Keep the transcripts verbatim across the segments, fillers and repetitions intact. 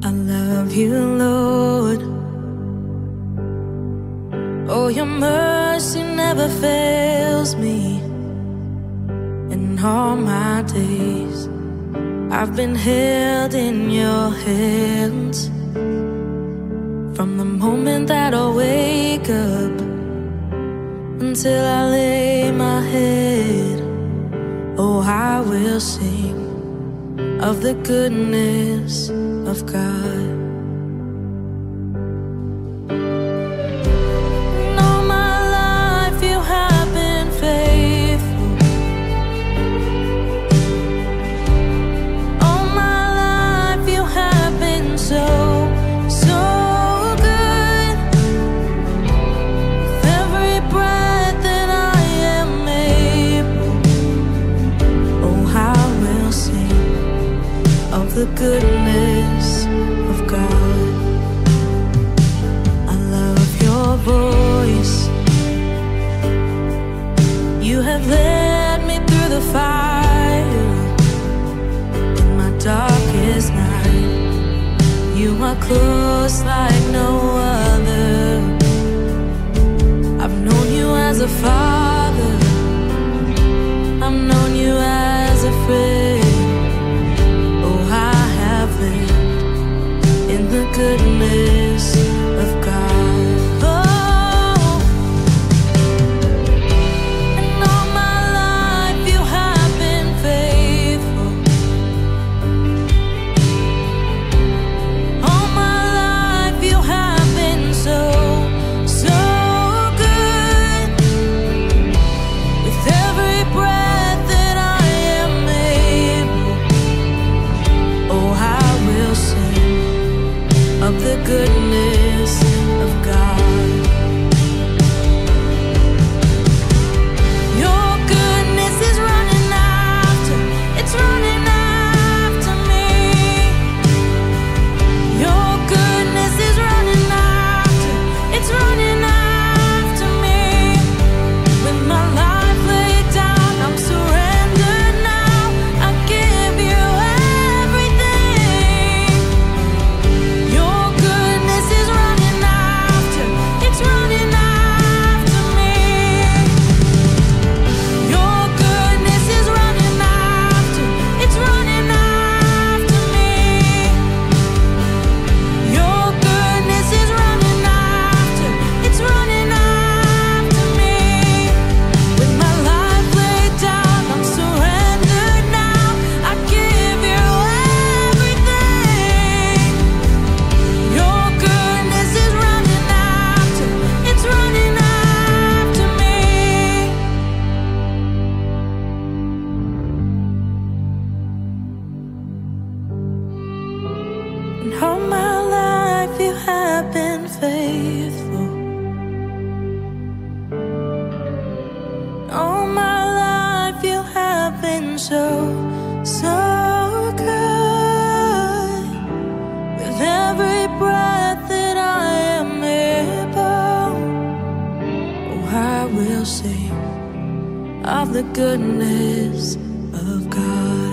I love you, Lord. Oh, your mercy never fails me. In all my days, I've been held in your hands. From the moment that I wake up until I lay my head, oh, I will sing of the goodness of God. And all my life you have been faithful. All my life you have been so, so good. With every breath that I am able, oh, I will sing of the goodness of God. I love your voice. You have led me through the fire. In my darkest night, you are close like no other. I've known you as a father, I've known you as a friend. In the goodness of God. Oh, and all my life you have been faithful. All my life you have been so, so good. With every breath that I am able, oh, I will sing of the goodness of God. Your goodness is running after, it's running after me. Your goodness is running after, it's running after me. With my life laid down, I'm surrendered now. I give you everything. Your goodness is running after, it's running after me. Your goodness is running after, it's running after me. Your goodness is running after, it's running after me. With my life laid down, I'm surrendered now. I give you everything. Your goodness is running after, it's running after me. And all my life you have been faithful. All my life you have been so, so good. With every breath that I am able, oh, I will sing of the goodness of God.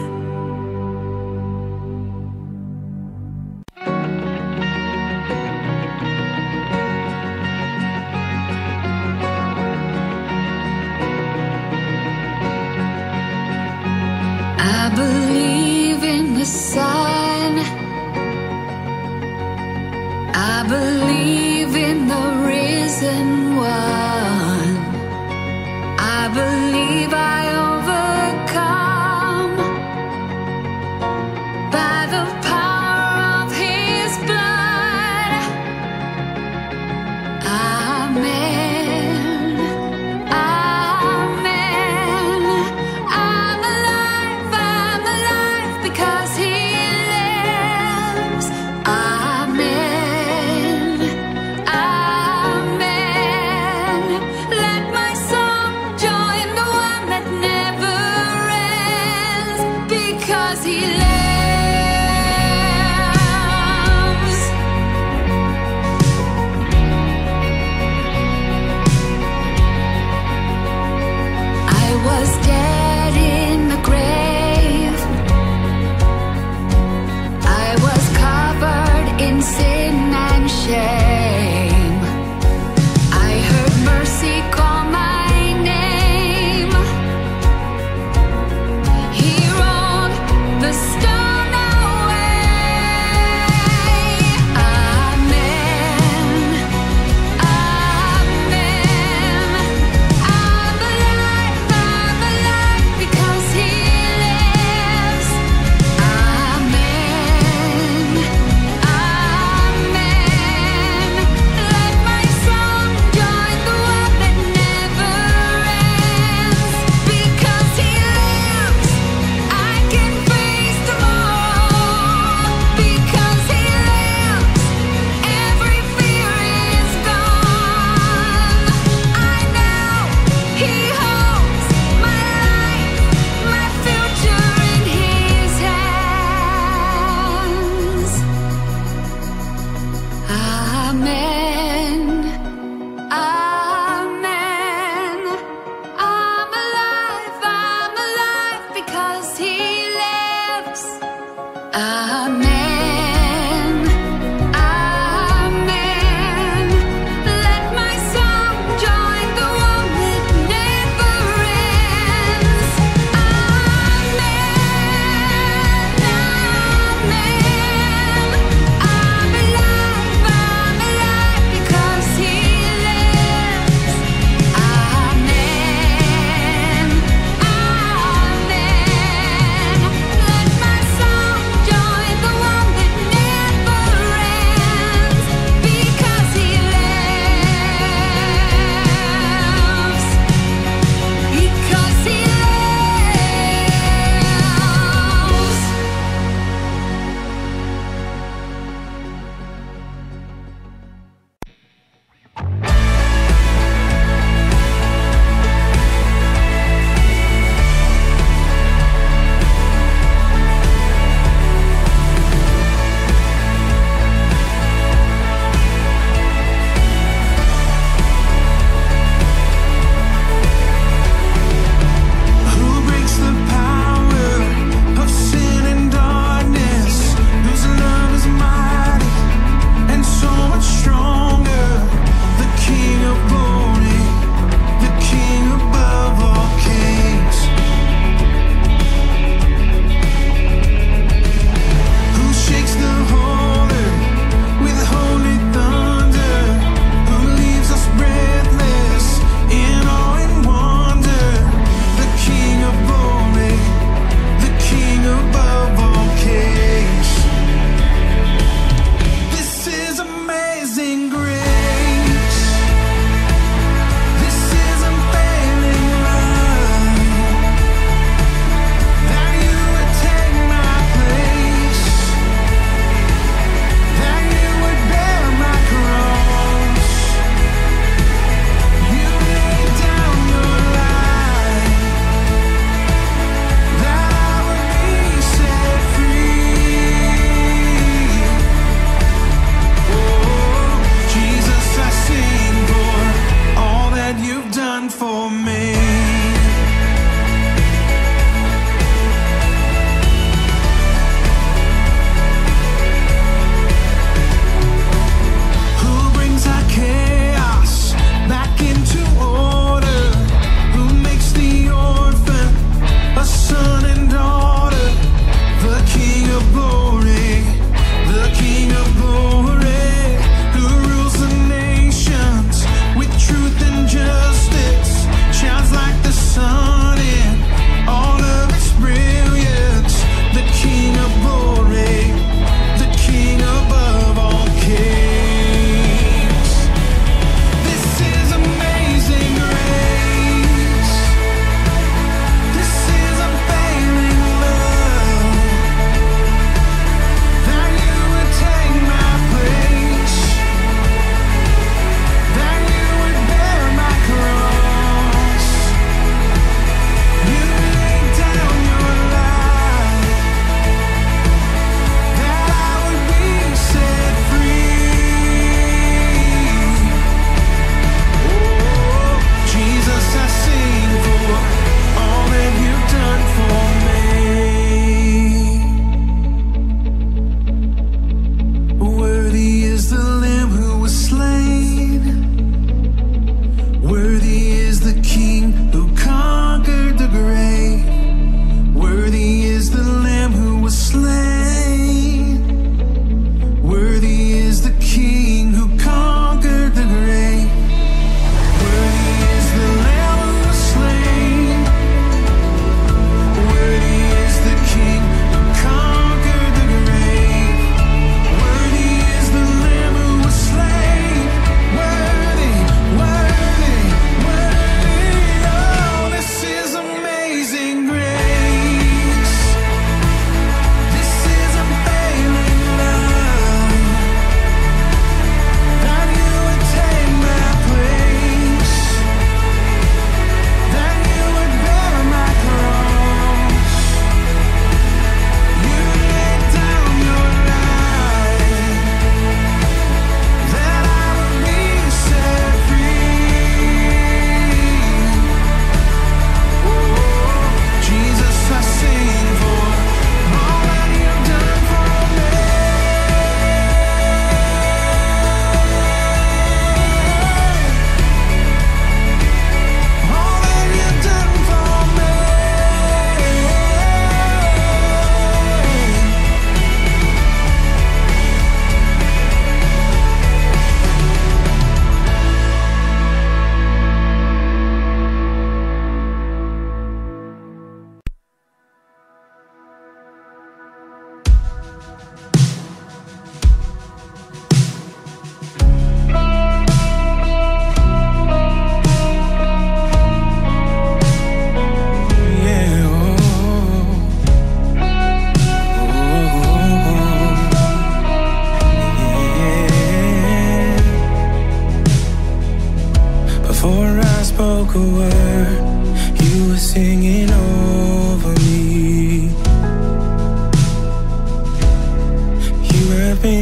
I believe in the sun. I believe in the risen one. I believe I overcome by the power of his blood. Amen. Amen. I'm alive, I'm alive because he lives. Amen.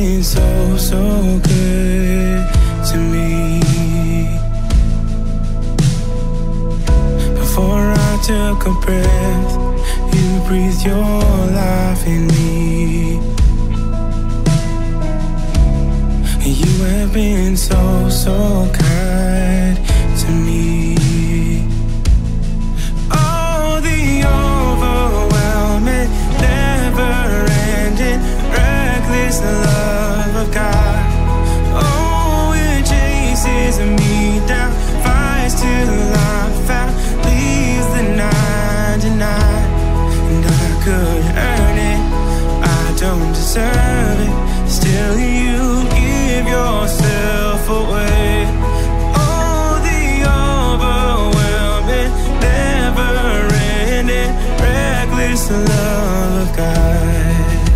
been so, so good to me. Before I took a breath, you breathed your life in me. You have been so, so kind to me. Oh, the overwhelming, never-ending, reckless love of God. Oh, it chases me down, fights till I'm found, leaves the ninety-nine. And I could earn it, I don't deserve it, still you give yourself away. Oh, the overwhelming, never-ending, reckless love of God.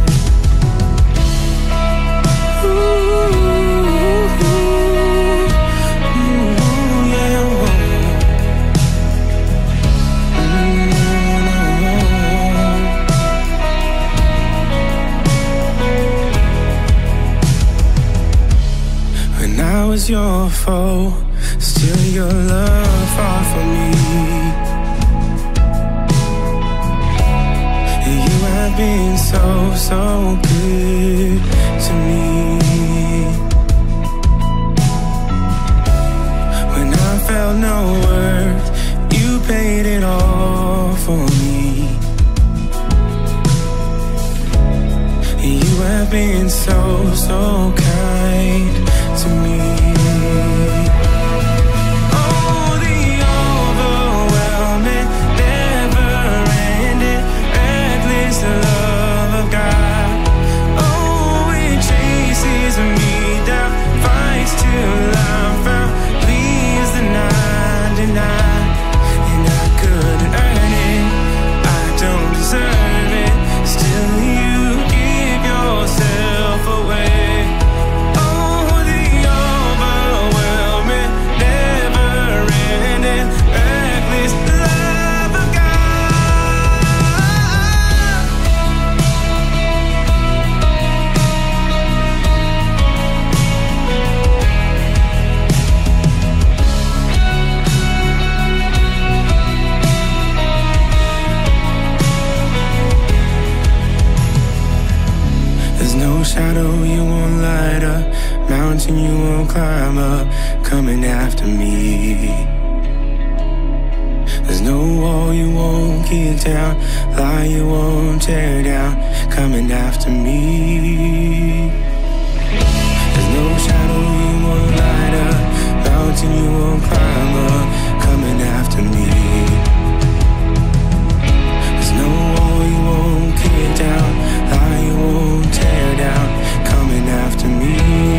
I was your foe, still your love fought for me. You have been so, so good to me. When I felt no worth, you paid it all for me. You have been so, so kind to me. Oh, the overwhelming, never-ending, reckless love of God. Oh, it chases me down, fights till I'm found, leaves the ninety-nine. And I couldn't earn it, I don't deserve it, still you give yourself away. Shadow you won't light up, mountain you won't climb up, coming after me. There's no wall you won't kick down, lie you won't tear down, coming after me. There's no shadow you won't light up, mountain you won't climb up, coming after me. There's no wall you won't kick down, lie you won't tear down, coming after me.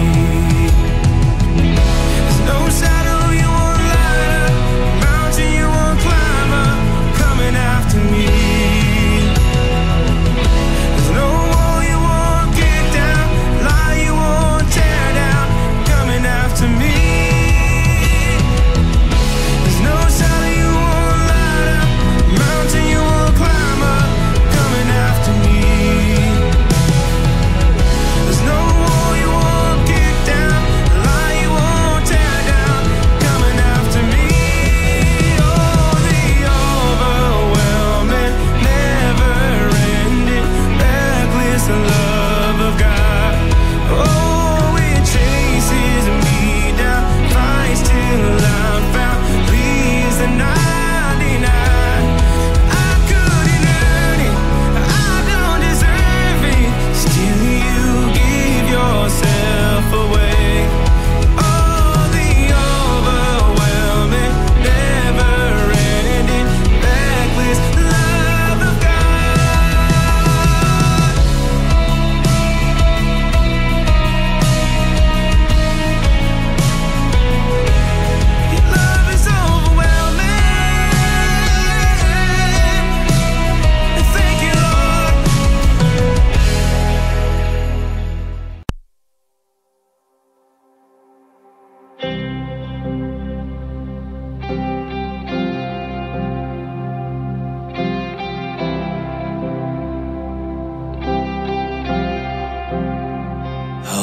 There's no shadow you won't light up, mountain you won't climb up, coming after me. There's no wall you won't kick down,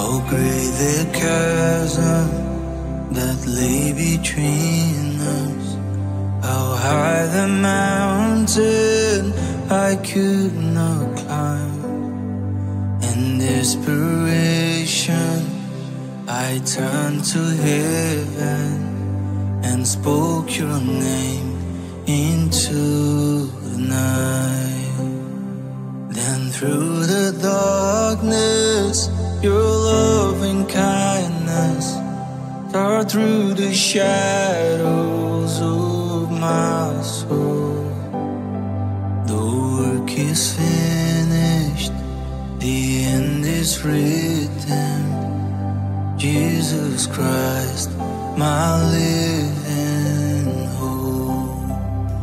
How great the chasm that lay between us, how high the mountain I could not climb. In desperation I turned to heaven and spoke your name into the night. Then through the darkness your loving kindness tore through the shadows of my soul. The work is finished, the end is written. Jesus Christ, my living hope.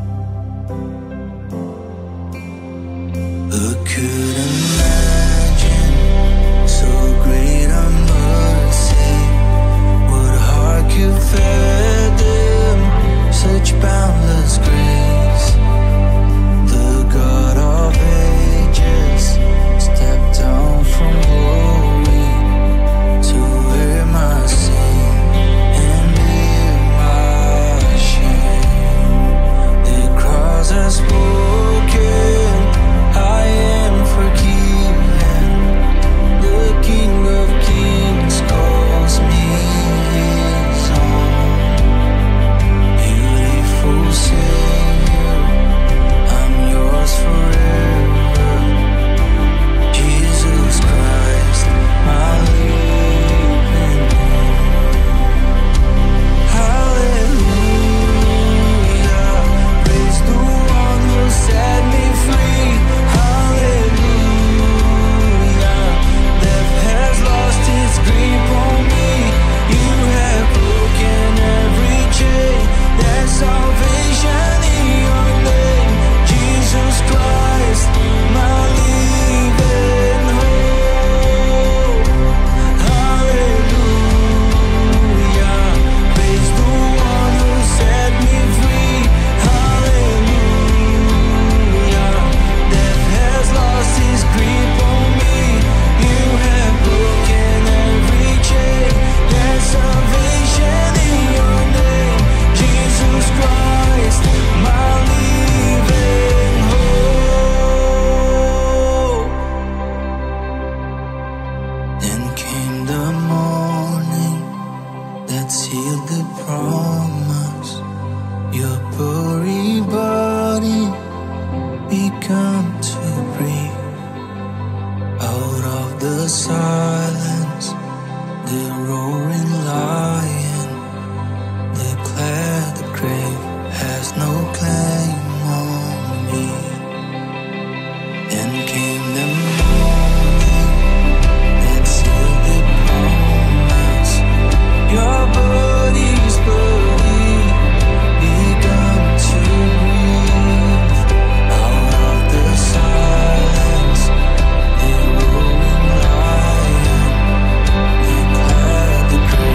Who could imagine so great a mercy? What heart could fathom such boundless grace? The God of ages stepped down from glory to wear my sin and bear my shame. The cross has spoken, I am forgiven. The King of Kings calls me his own. Beautiful Savior, I'm yours forever. Jesus Christ, my living hope. Hallelujah, praise the one who set me free. Hallelujah, death has lost its grip on me. You have broken every chain. There's salvation in your name, Jesus Christ, my living hope. Hallelujah, praise the one who set me free. Hallelujah, death has lost its grip on me. You have broken every chain. There's salvation in your name, Jesus Christ, my living hope. Then came the morning that sealed the promise. Your buried body began to breathe. Out of the silence, the roaring lion declared the grave has no claim on me. Then came the morning that sealed the promise. Your body's buried began to breathe. Out of the silence, the roaring lion declared the grave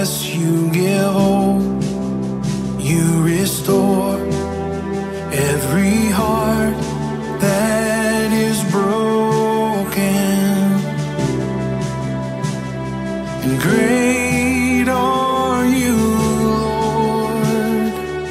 darkness you give hope, you restore every heart that is broken. And great are you, Lord.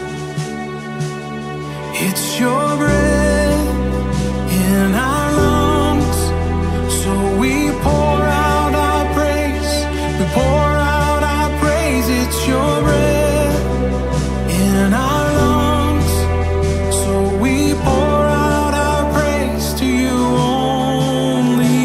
It's your breath in our lungs, so we pour out our praise. We pour out our praise. It's your breath in our lungs, so we pour out our praise to you only.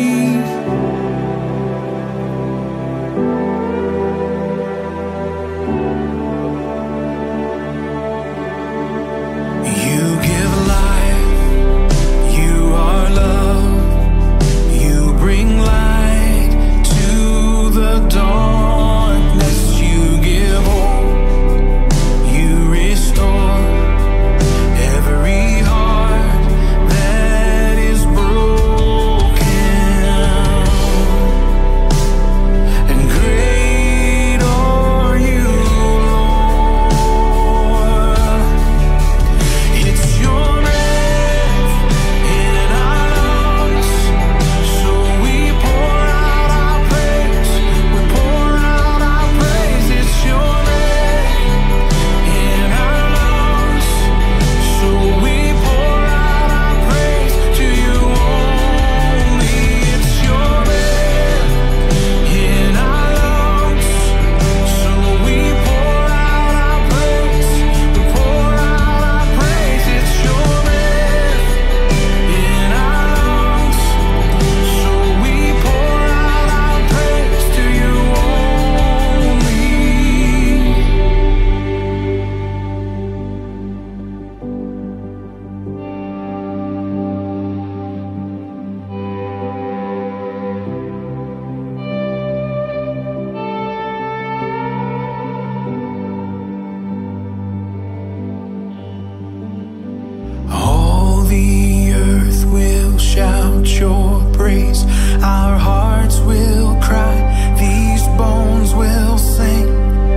You give life, you are love, you bring light to the darkness, you give hope, you restore every heart that is broken. And great are you, Lord. It's your breath in our lungs, so we pour out our praise. We pour out our praise. It's your breath in our lungs, so we pour out our praise to you only. It's your breath in our lungs, so we pour out our praise. We pour out our praise. It's your breath in our lungs, so we pour out our praise to you only. All the earth will shout your praise. Our hearts will cry. These bones will sing.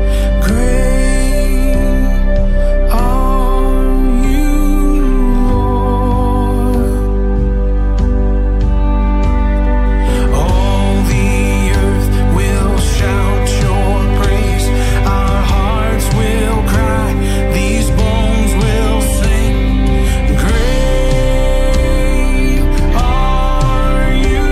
Great are you, Lord. All the earth will shout your praise. Our hearts will cry. These bones will sing. Great are you,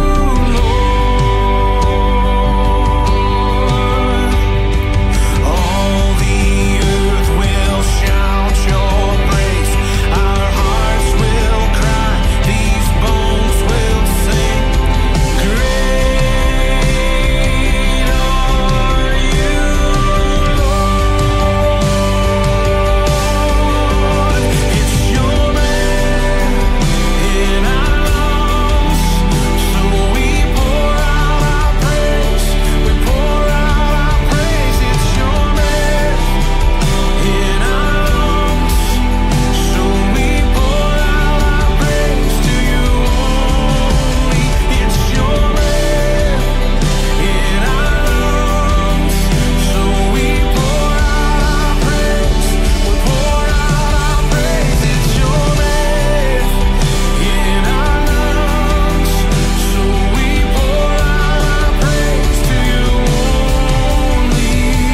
Lord. All the earth will shout your praise. Our hearts will cry. These bones will sing. Great are you, Lord. It's your breath in our lungs, so we pour out our praise. We pour out our praise. It's your breath in our lungs, so we pour out our praise to you only. It's your breath in our lungs, so we pour out our praise. We pour out our praise. It's your breath in our lungs, so we pour out our praise to you only.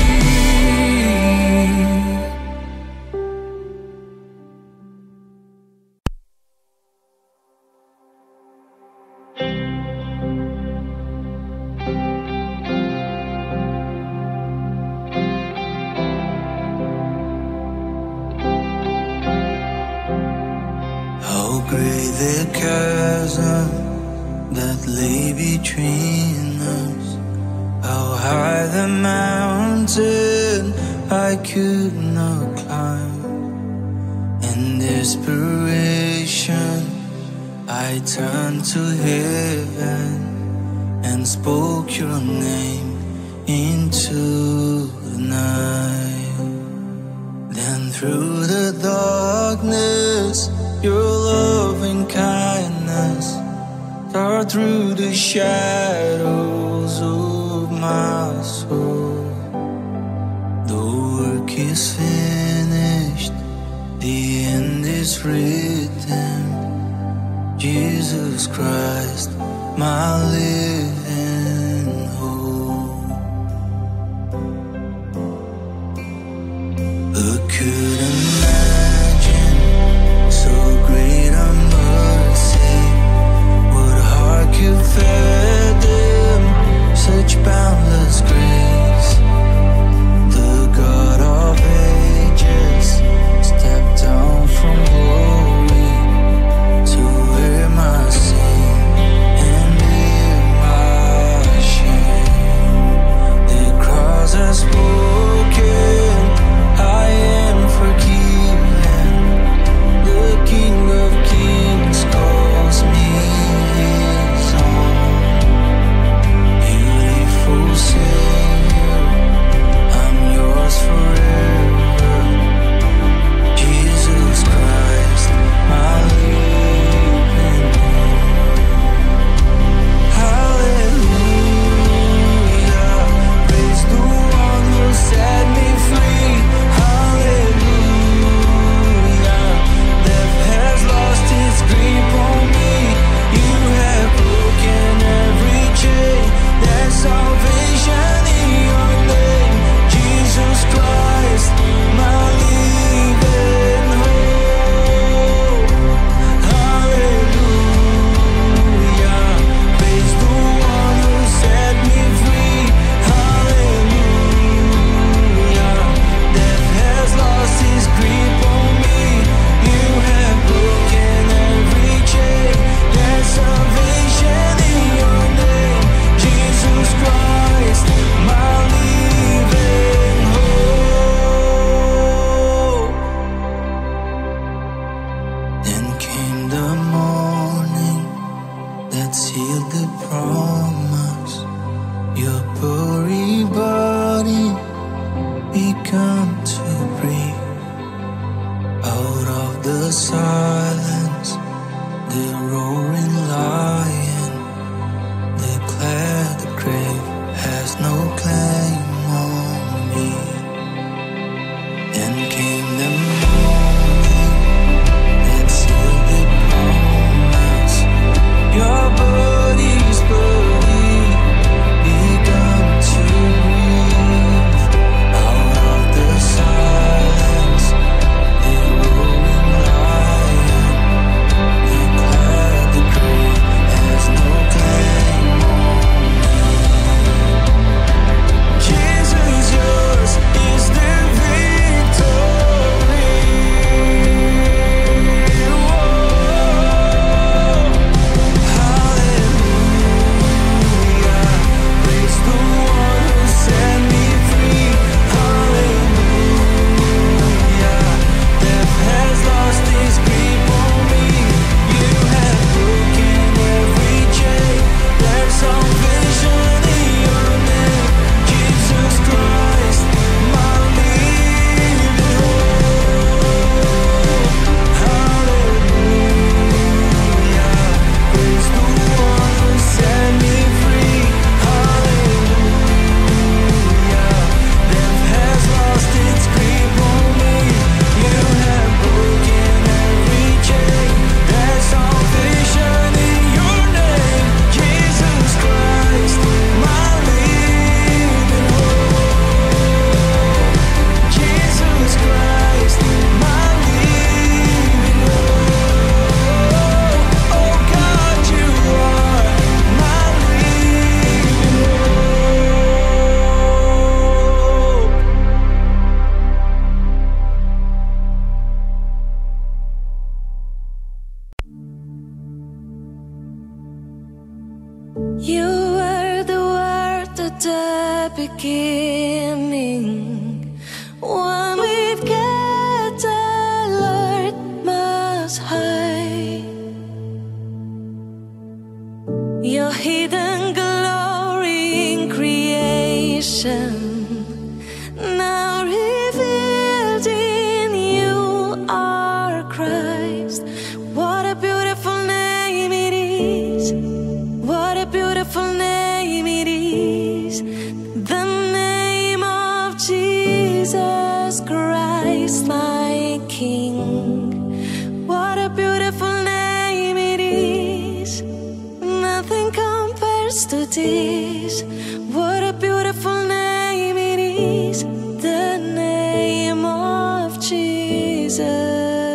How great the chasm that lay between us, how high the mountain I could not climb. In desperation, I turned to heaven and spoke your name into the night. Then through the darkness, your loving kindness tore through the shadows of my soul. is finished, the end is written. Jesus Christ, my living hope. Who could imagine so great a mercy? What heart could fathom such boundless grace? The God of ages stepped down from glory to wear my sin and bear my shame. The cross has spoken, I am forgiven. The King of Kings calls me his own. Beautiful Savior, I'm yours forever. Jesus Christ, my living hope. Hallelujah, praise the one who set me free. Hallelujah, death has lost its grip on me. You have broken every chain. There's salvation in your name, Jesus Christ, my living hope. Hallelujah, praise the one who set me free. Hallelujah, death has lost its grip on me. You have broken every chain. There's salvation in your name, Jesus Christ, my living hope. Then came the morning that sealed the promise. Your buried body began to breathe. Out of the silence, the roaring lion declared the grave has no claim on me. Then came the morning that sealed the promise. Your body's buried began to breathe. Out of the silence, the roaring lion declared the grave has no claim on me. Jesus, yours is the victory. Hallelujah, praise the one who set me free. Hallelujah, death has lost its grip on me. You have broken every chain. There's salvation in your name, Jesus Christ, my living hope. Hallelujah, praise the one who set me free. Hallelujah, death has lost its grip on me. You have broken every chain. There's salvation in your name, Jesus Christ, my living hope. Jesus Christ, my living hope. Oh God, you are my living hope. You were the word at the beginning, one with God the Lord Most High. Your hidden glory in creation, now revealed in you are Christ. What a beautiful name it is. What a beautiful name it is. The name of Jesus Jesus Christ, my King. What a beautiful name it is. Nothing compares to this. What a beautiful name it is. The name of Jesus.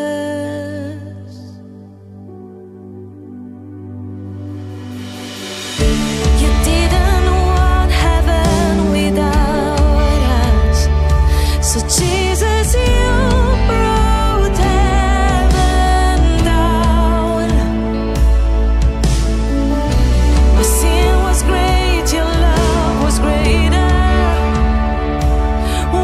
You didn't want heaven without us. So Jesus, you brought heaven down. My sin was great, your love was greater.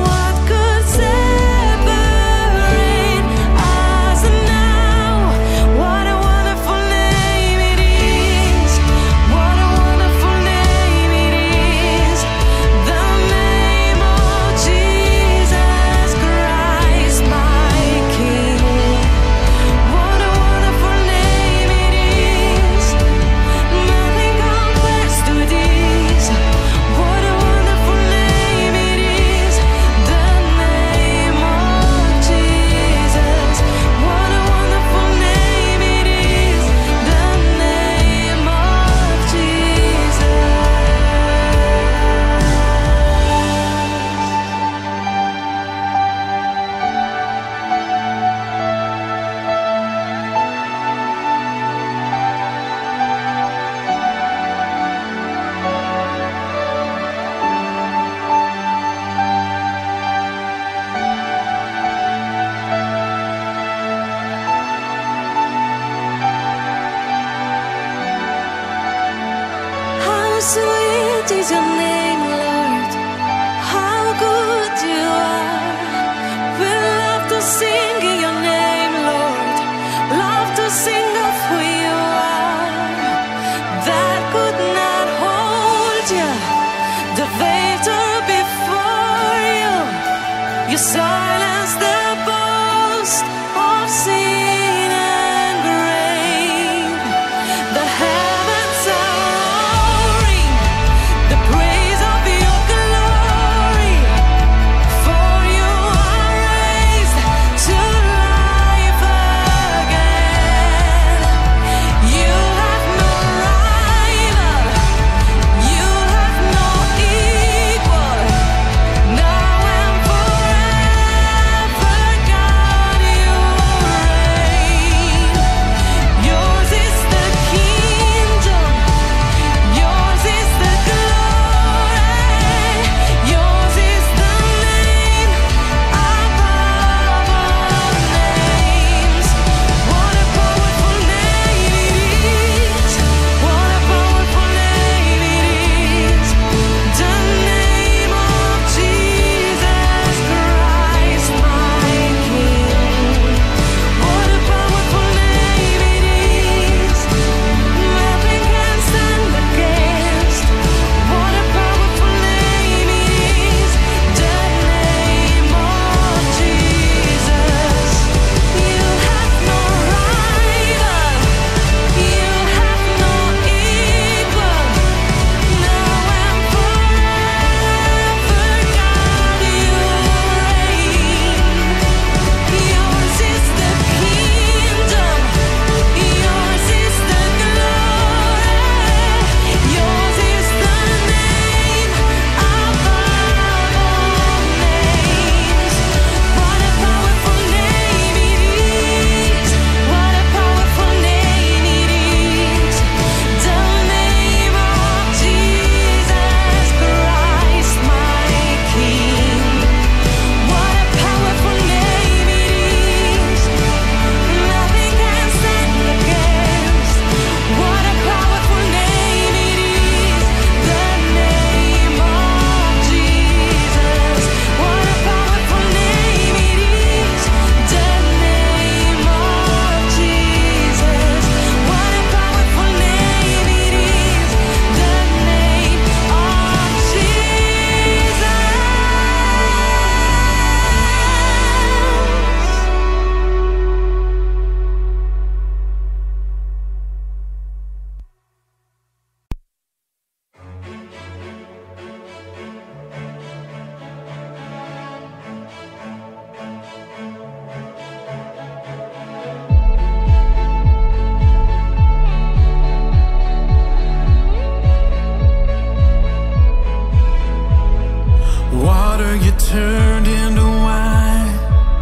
Water you turned into wine.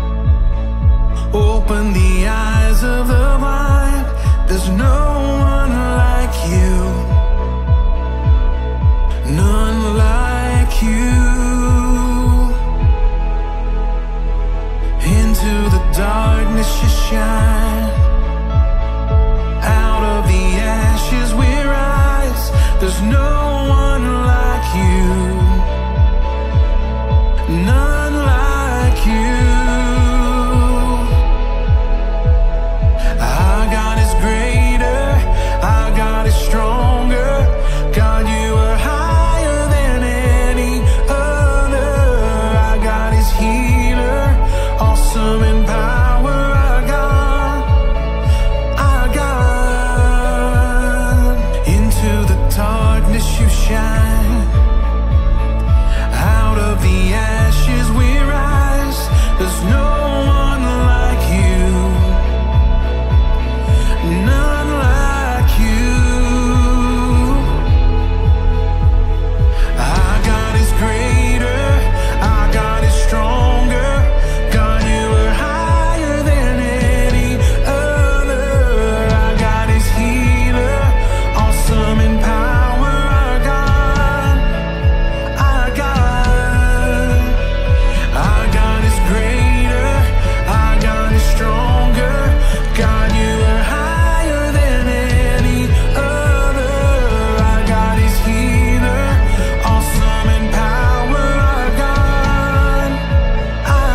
Open the eyes of the blind. There's no one like you. None like you. Into the darkness you shine. Out of the ashes we rise. There's no one like you. None like you. Our God is greater. Our God is stronger. God, you are higher than any other. Our God is healer, awesome in power. Our God, our God. Into the darkness you shine. Out of the ashes we rise. There's no one like you. None like you. Our God is greater. Our God is stronger. God, you are higher than any other. Our God is healer, awesome in power. Our God, our God. Our God is greater. Our God is stronger. God, you are higher than any other. Our God is healer, awesome in power. Our God, our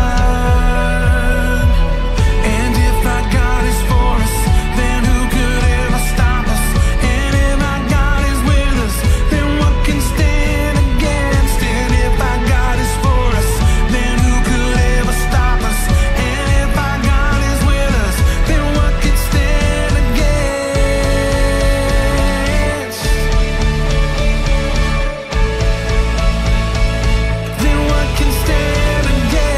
God. And if our God is for us, then who could ever stop us? And if our God is with us, then what can stand against? And if our God is for us, then who could ever stop us? And if our God is with us, then what could stand against? Then what can stand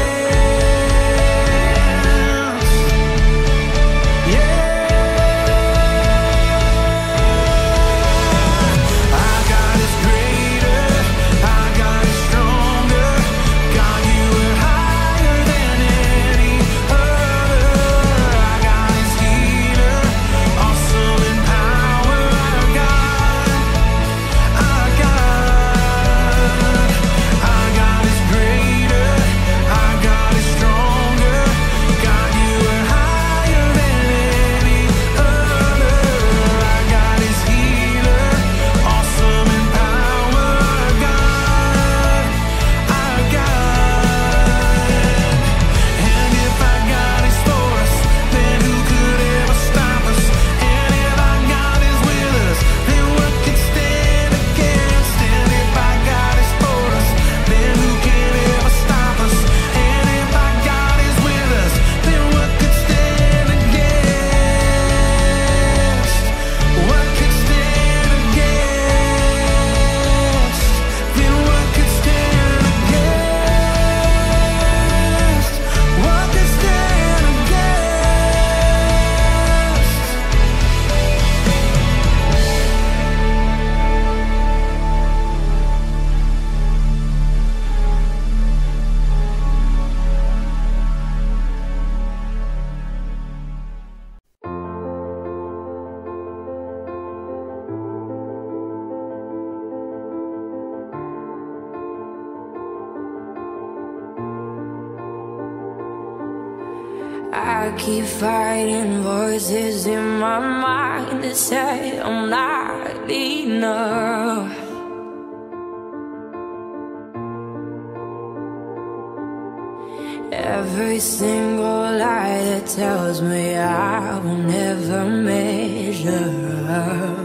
against? Yeah. Our God is greater. Our God is stronger. God, you are higher than any other. Our God is healer, awesome in power. Our God, our God. Our God is greater. Our God is stronger. God, you are higher than any other. Our God is healer, awesome in power. Our God, our God. And if our God is for us, then who could ever stop us? And if our God is with us, then what could stand against? And if our God is for us, then who can ever stop us? And if our God is with us, then what could stand against? What could stand against? Then what could stand against? What could stand against? I keep fighting voices in my mind that say I'm not enough. Every single lie that tells me I will never measure up.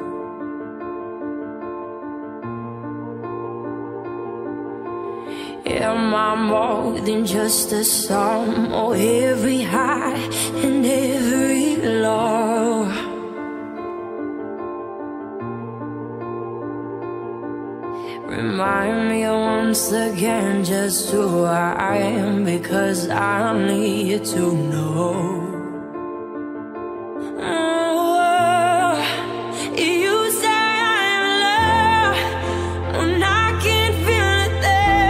Am I more than just a song? Or every high and every low? Remind me once again just who I am, because I need to know. Oh, you say I'm loved when I can't feel a thing.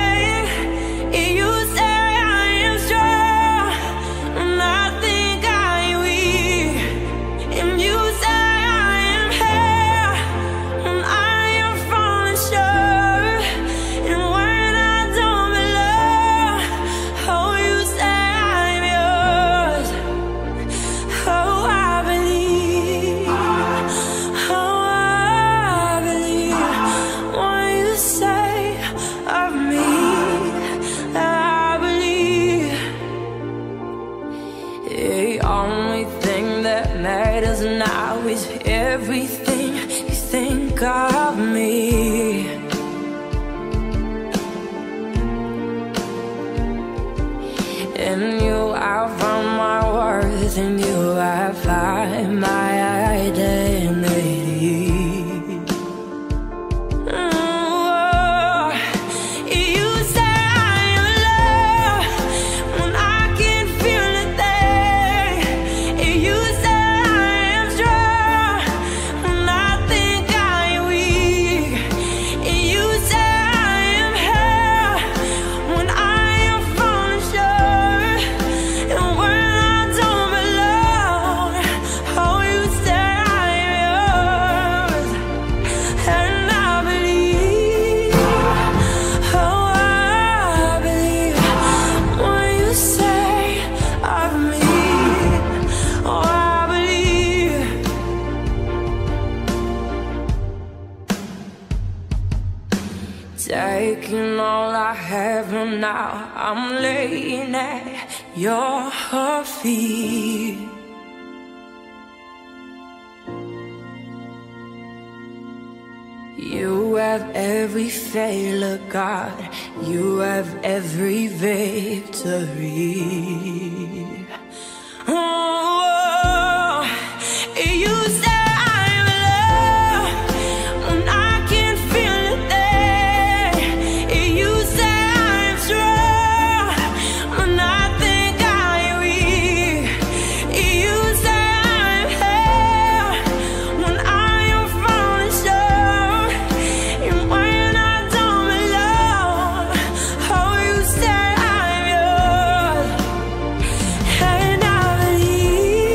In you I found my worth, in you I find my identity. Taking all I have and now I'm laying at your feet. You have every failure, God. You have every victory. Oh, you say and I believe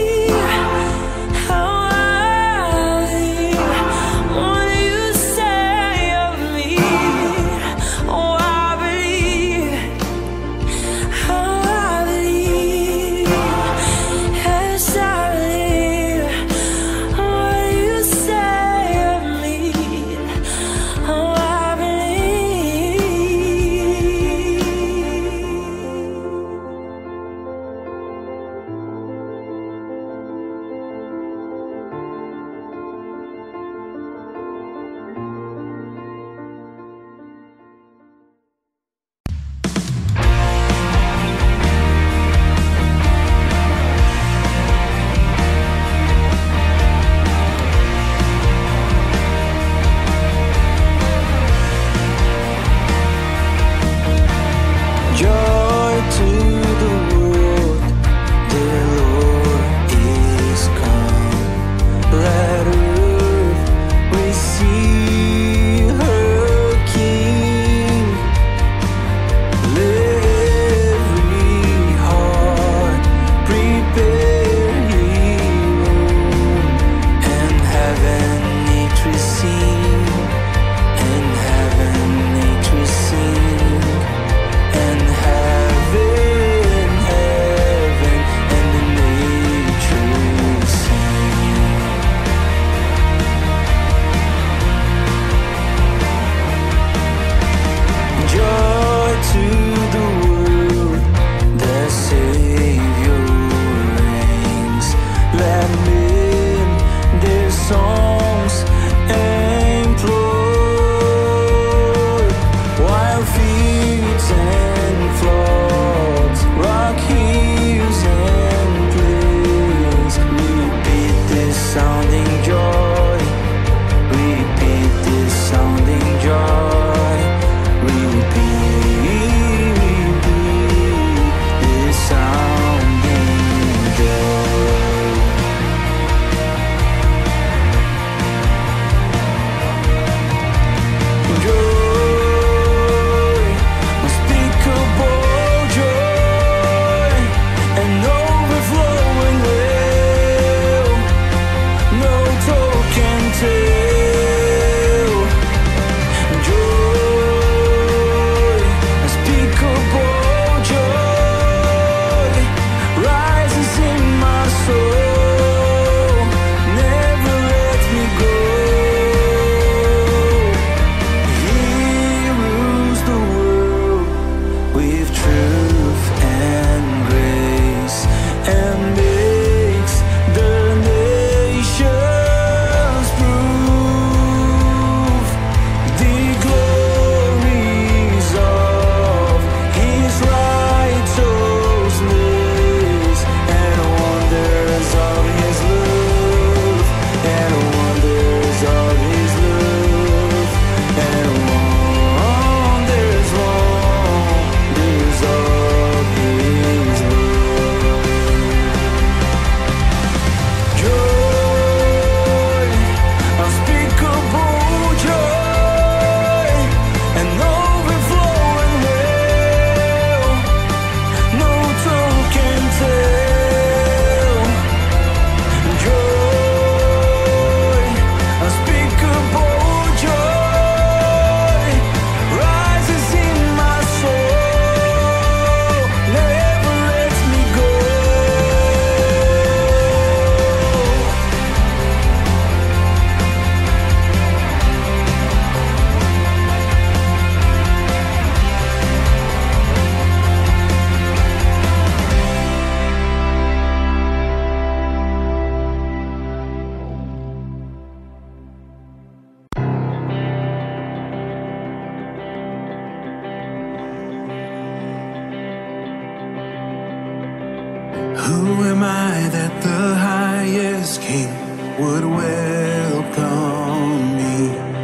Who am I that the highest king would welcome me?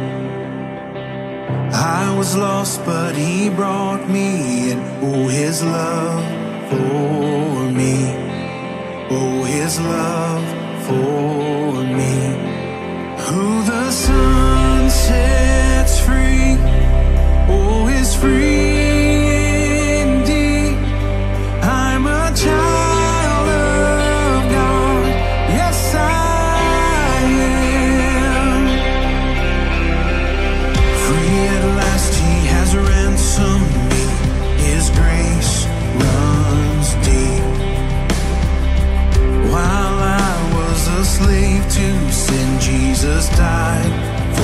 I was lost, but he brought me in. Oh, his love for me. Oh, his love for me. Who the sun sets free, oh, is free indeed. I'm a child of God, yes I am. Free at last, he has ransomed me. His grace runs deep. While I was a slave to sin, Jesus died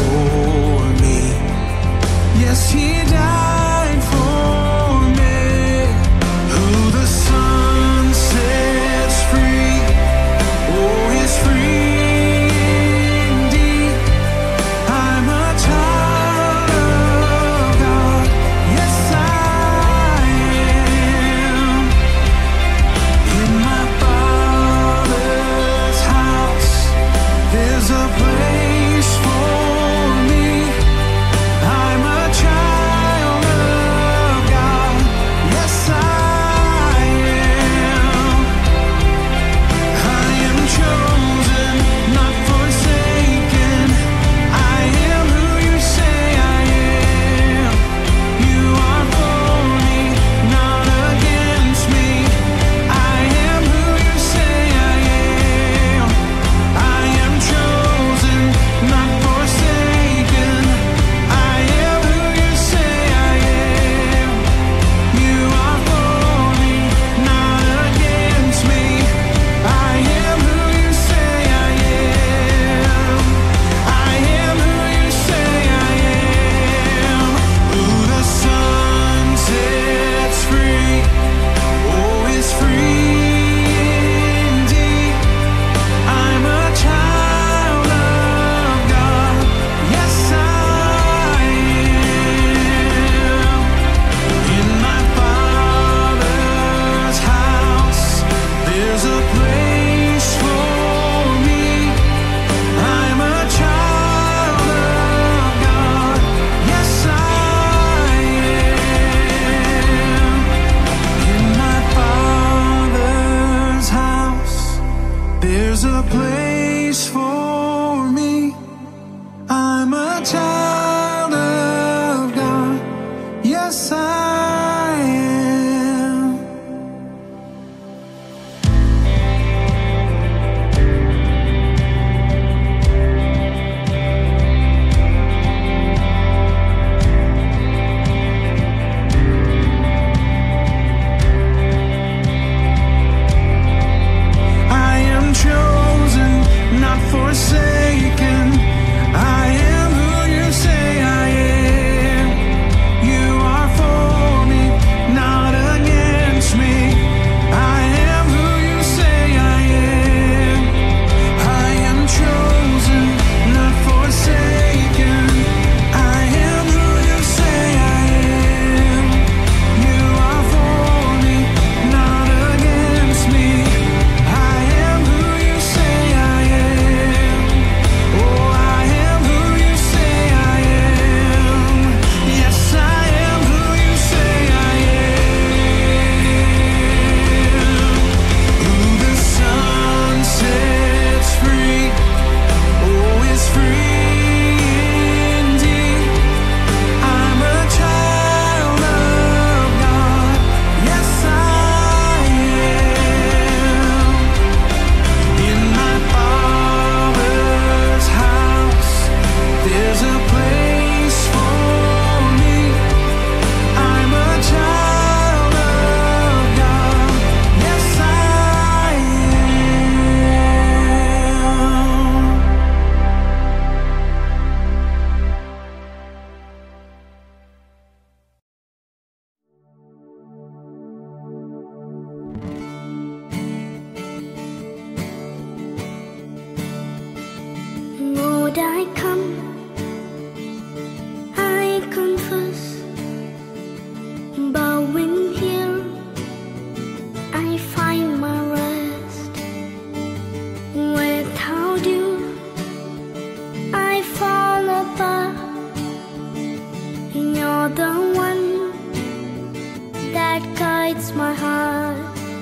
fills my heart.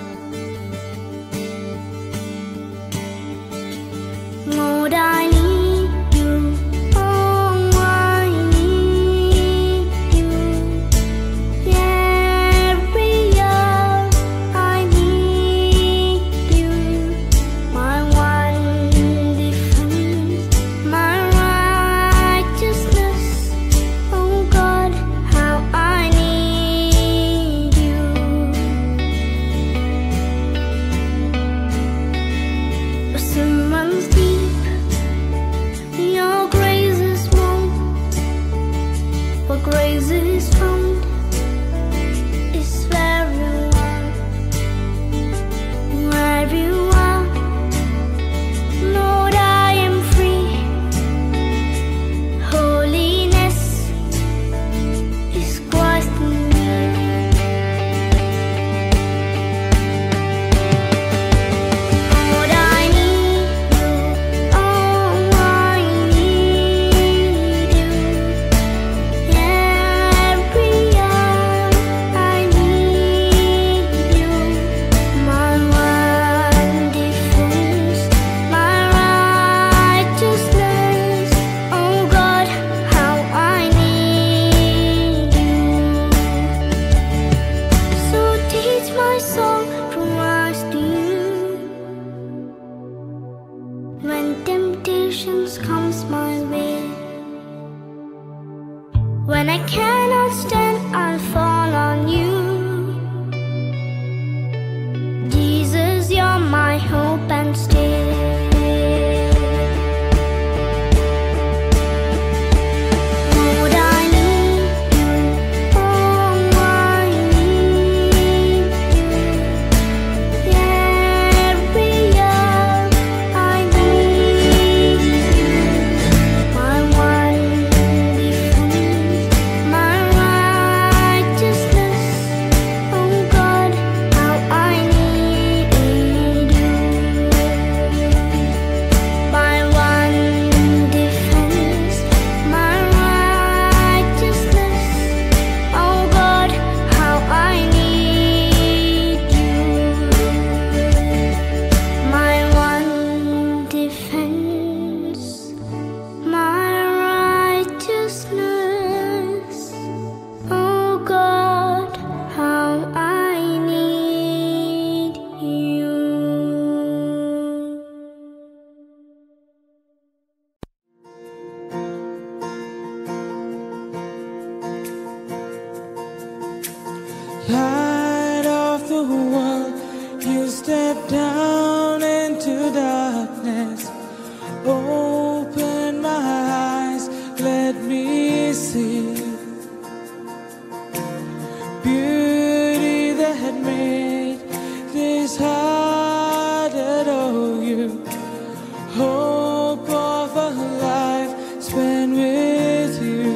Lord, I need you. Oh, I need you. Every year I need you. My one defense, my righteousness. Oh God, how I need you. The sin runs deep. Your grace is more. What grace is found is where you are. Where you are, Lord, I am free. Holiness is Christ in me. Lord, I need you. Oh, I need you. Every year I need you. My one defense, my righteousness. Oh God, how I need you. So teach my soul to rise to you. When temptations comes my way, when I cannot stand, I'll fall on you. Jesus, you're my hope and stay. Lord, I need you. Oh, I need you. Every year I need you. My one defense, my righteousness. Oh God, how I need you. My one defense, my righteousness. Oh God, how I need you. My one defense, my righteousness. Oh God, how I need you. Light of the world, you step down into darkness. Open my eyes, let me see beauty that had made this heart adore you. Hope of a life spent with you.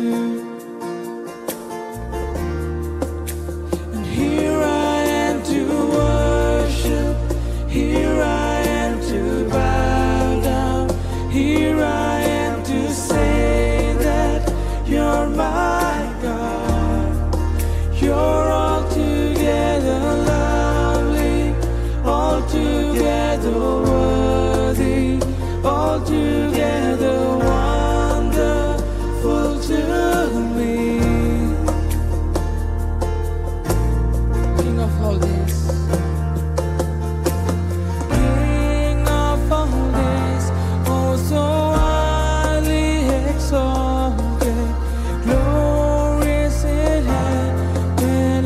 And here I am to worship. Here I am to bow down. Here I am to say that you're my God. You're altogether lovely, altogether worthy, altogether wonderful to me. King of all this, King of all this, oh so highly exalted, glorious in heaven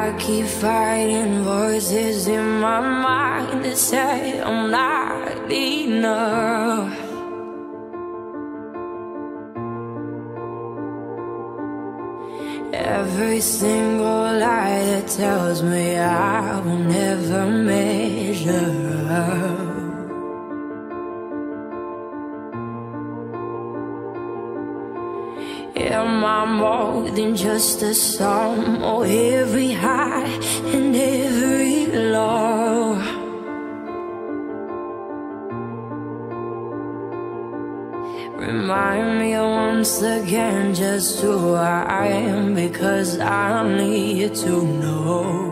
I keep fighting voices in my mind that say I'm not enough. Every single lie that tells me I will never measure up. Am I more than just a song? Or every high and every low? Remind me once again just who I am, because I need to know.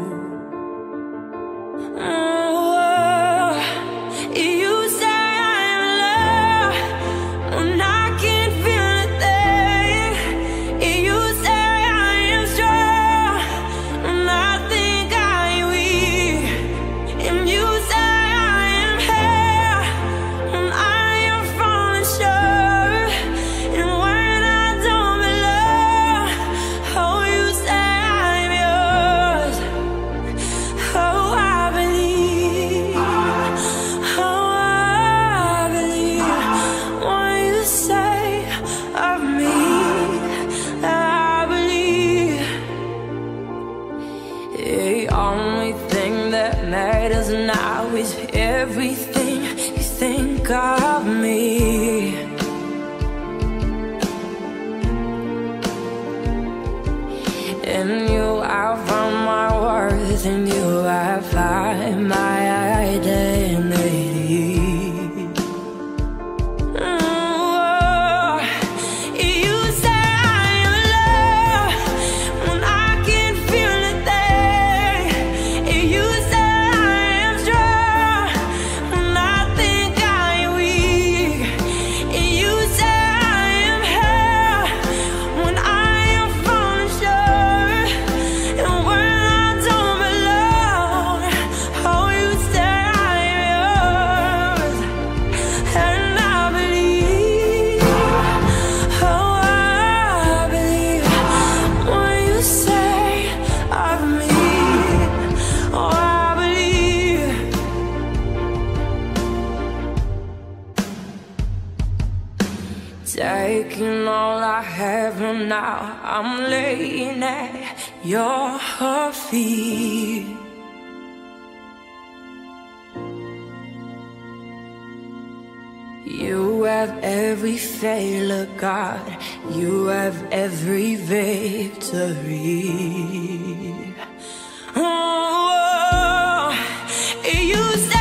Everything you think of me, in you I found my worth, in you I find my identity. Taking all I have and now I'm laying at your feet. You have every failure, God. You have every victory. Oh, you say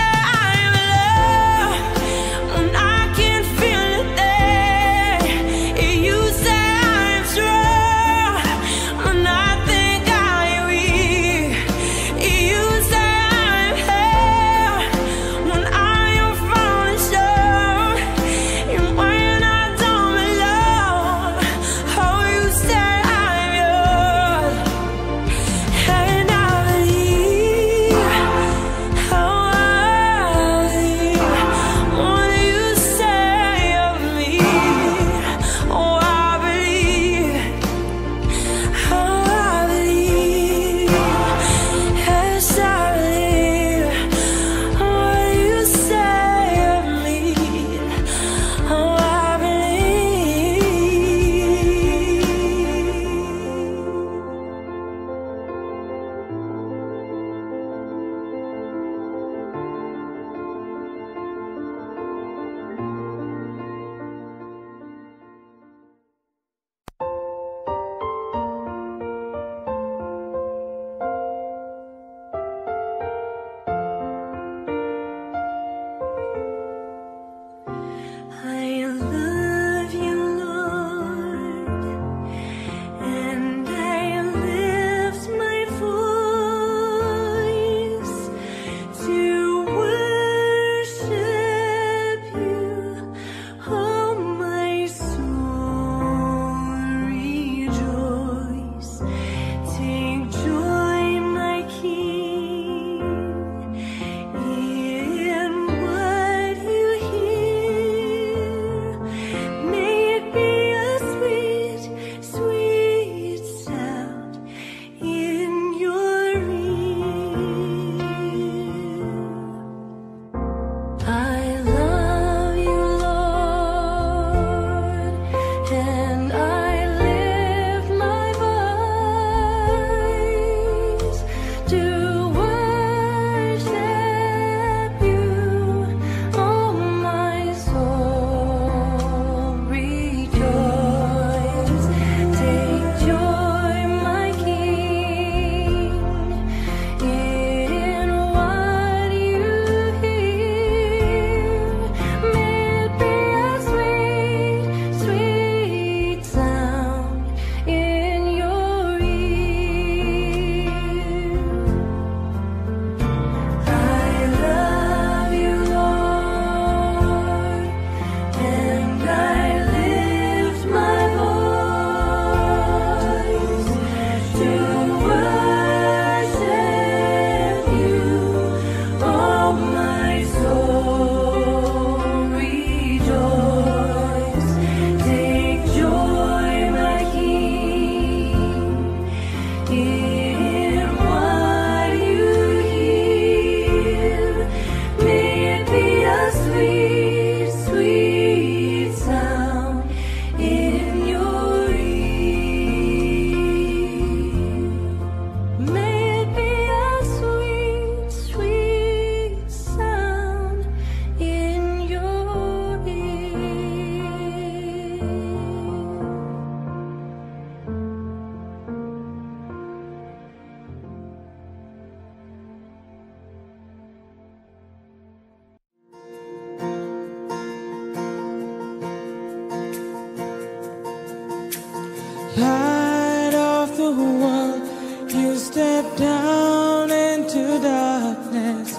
Light of the world, you step down into darkness.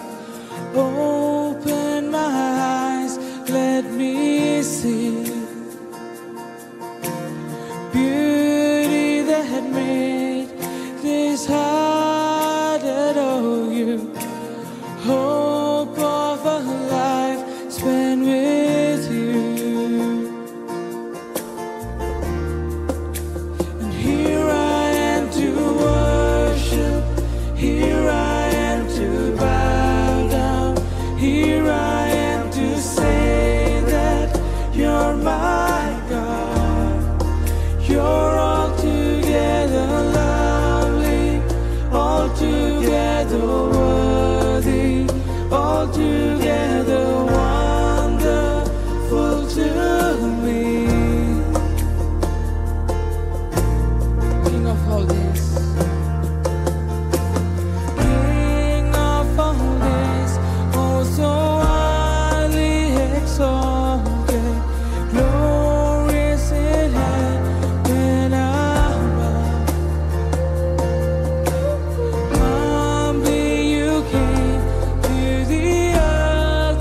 Open my eyes, let me see beauty that had made this heart adore you. Hope of a life spent with you. And here I am to worship. Here I am to bow down. Here I am to say that you're my God. You're altogether lovely, altogether worthy, altogether wonderful to me. King of all this, King of all this, oh so highly exalted, glorious in heaven above. Humbly you came to the earth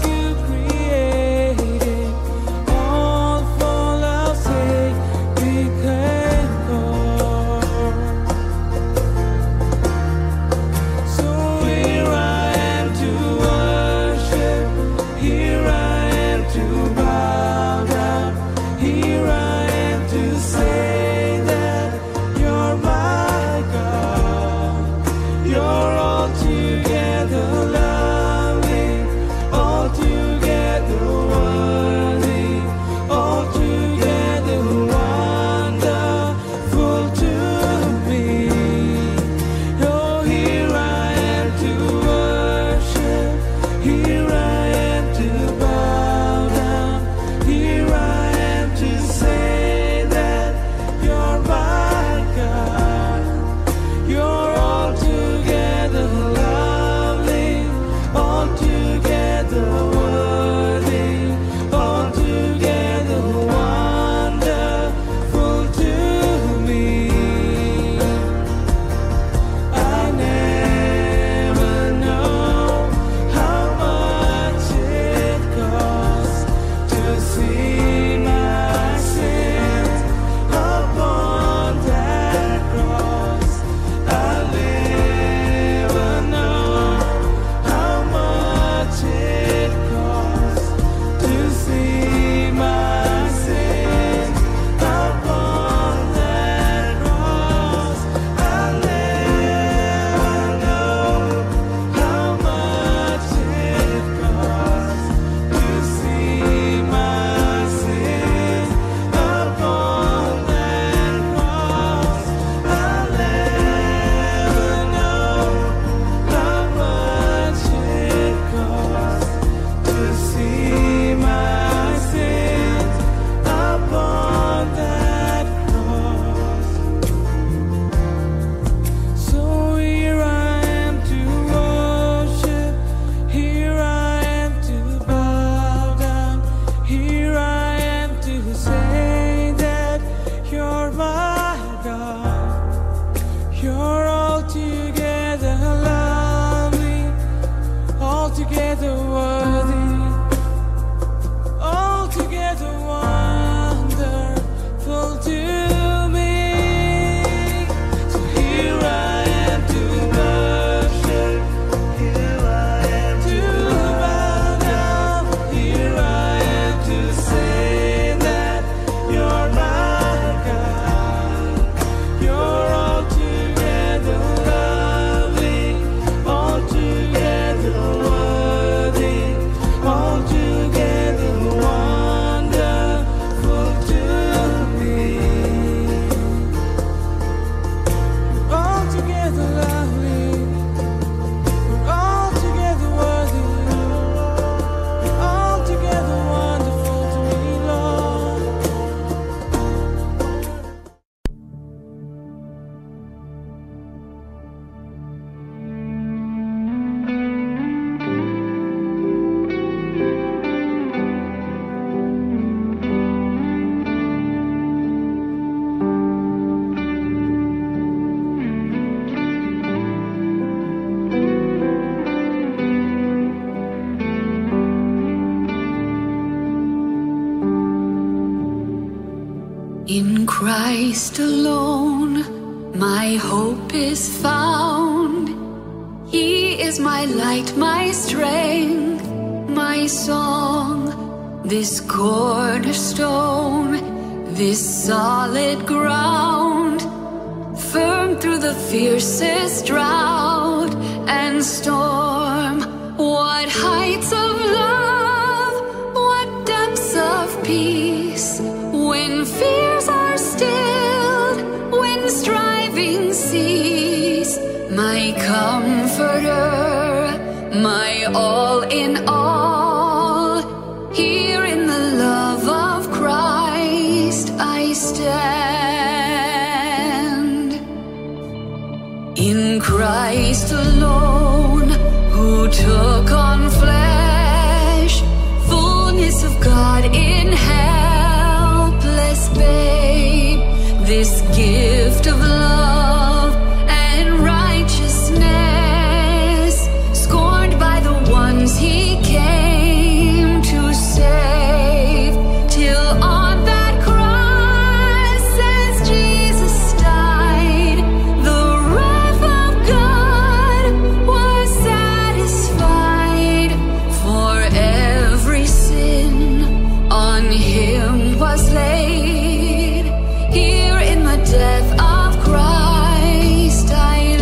Christ alone my hope is found. He is my light, my strength, my song, this cornerstone, this solid ground, firm through the fiercest drought and storm. What heights of love, what depths of peace, when fears are stilled, when striving cease. My comforter, my all in all, here in the love of Christ I stand. In Christ alone, who took on flesh, fullness of God in helpless babe, this gift of love and righteousness, scorned by the ones he came to save, till on that cross as Jesus died, the wrath of God was satisfied. For every sin on him was laid. Here in the death of Christ I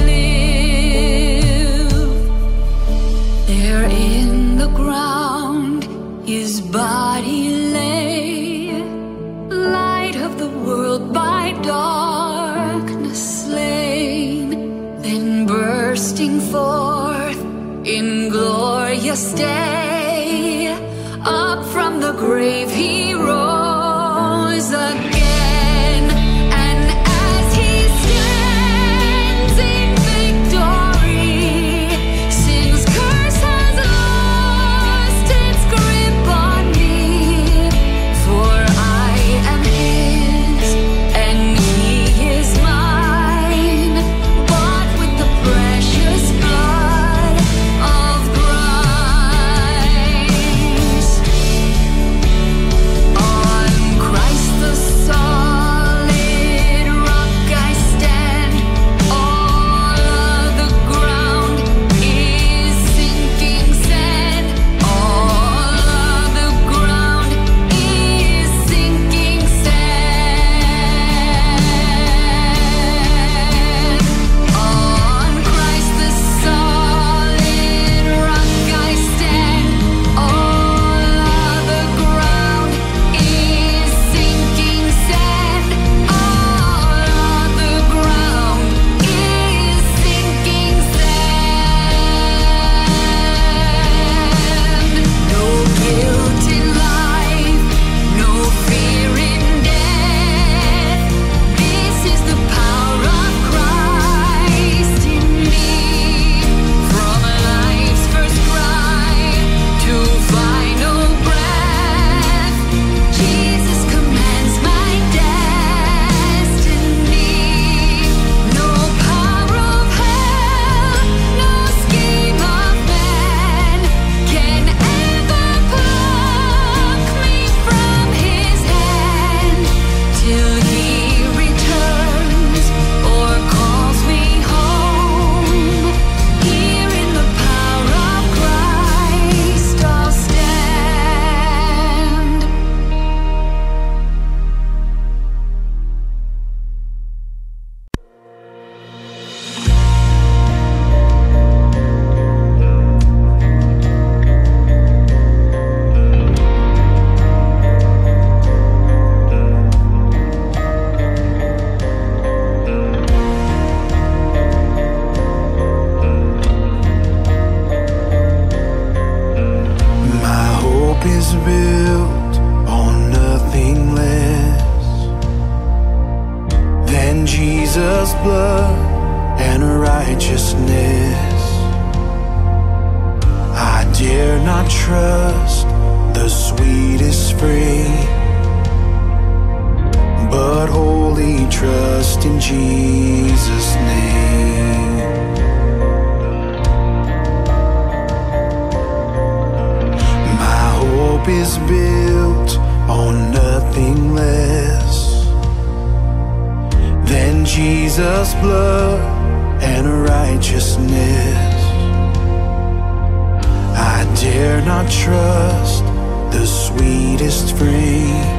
live. There in the ground his body lay, light of the world by darkness slain, then bursting forth in glorious day, up from the grave he rose again. And as he stands in victory, sin's curse has lost its grip on me. For I am his and he is mine, bought with the precious blood of Christ. On Christ the solid rock I stand. All other ground is sinking sand. All other ground is sinking sand. On Christ the solid rock I stand. All other ground is sinking sand. All other ground is sinking sand. No guilt in life, no fear in death. This is the power of Christ in me. From life's first cry to final breath, Jesus commands my destiny. No power of hell, no scheme of man can ever pluck me from his hand, till he returns or calls me home. Here in the power of Christ I'll stand. My hope is built on nothing less than Jesus' blood and righteousness. I dare not trust the sweetest frame, but wholly trust in Jesus' name. My hope is built on nothing less Jesus' blood and righteousness. I dare not trust the sweetest frame,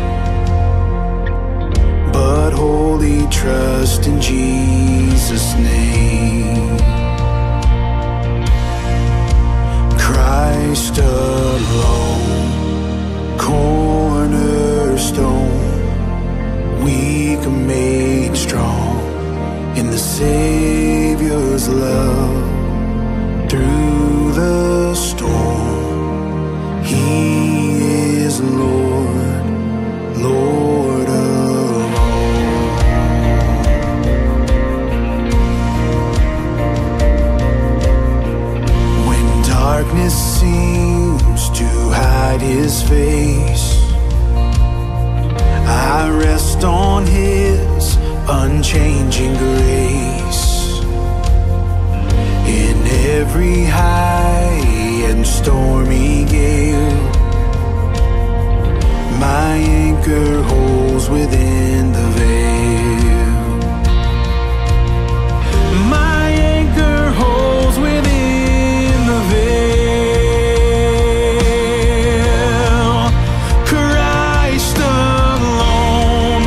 but wholly trust in Jesus' name. Christ alone, cornerstone, weak made strong in the Savior's love. Through the storm, He is Lord, Lord of all. When darkness seems to hide His face, I rest on His unchanging grace. In every high and stormy gale, my anchor holds within the veil. My anchor holds within the veil. Christ alone,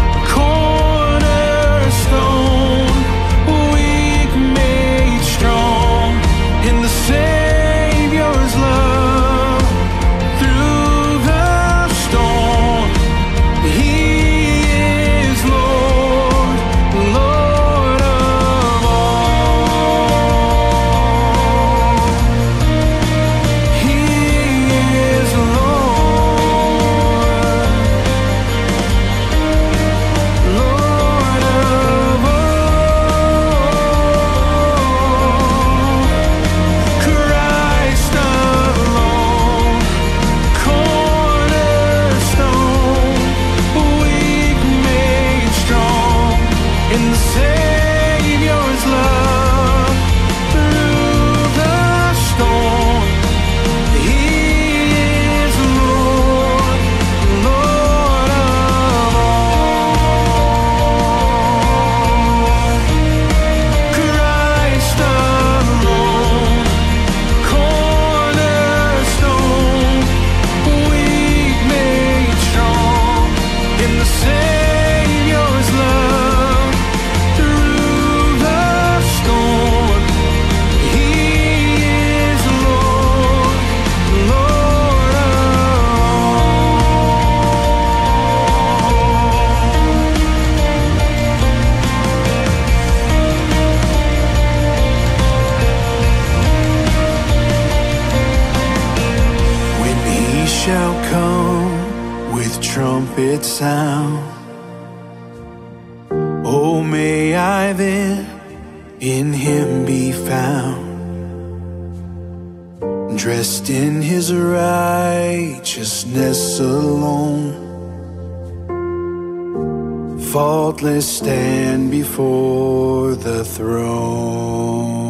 cornerstone, weak made strong in the Savior's love. Through the storm, He is Lord, Lord of all. He is Lord, Lord of all. Christ alone, cornerstone, weak made strong in the Savior's love. Through the storm, He is Lord, Lord of all. Christ alone, cornerstone, weak made strong in the Savior's love. Through the storm, He is Lord, Lord of all. When He shall come with trumpet sound, oh, may I then in Him be found, dressed in His righteousness alone, faultless stand before the throne.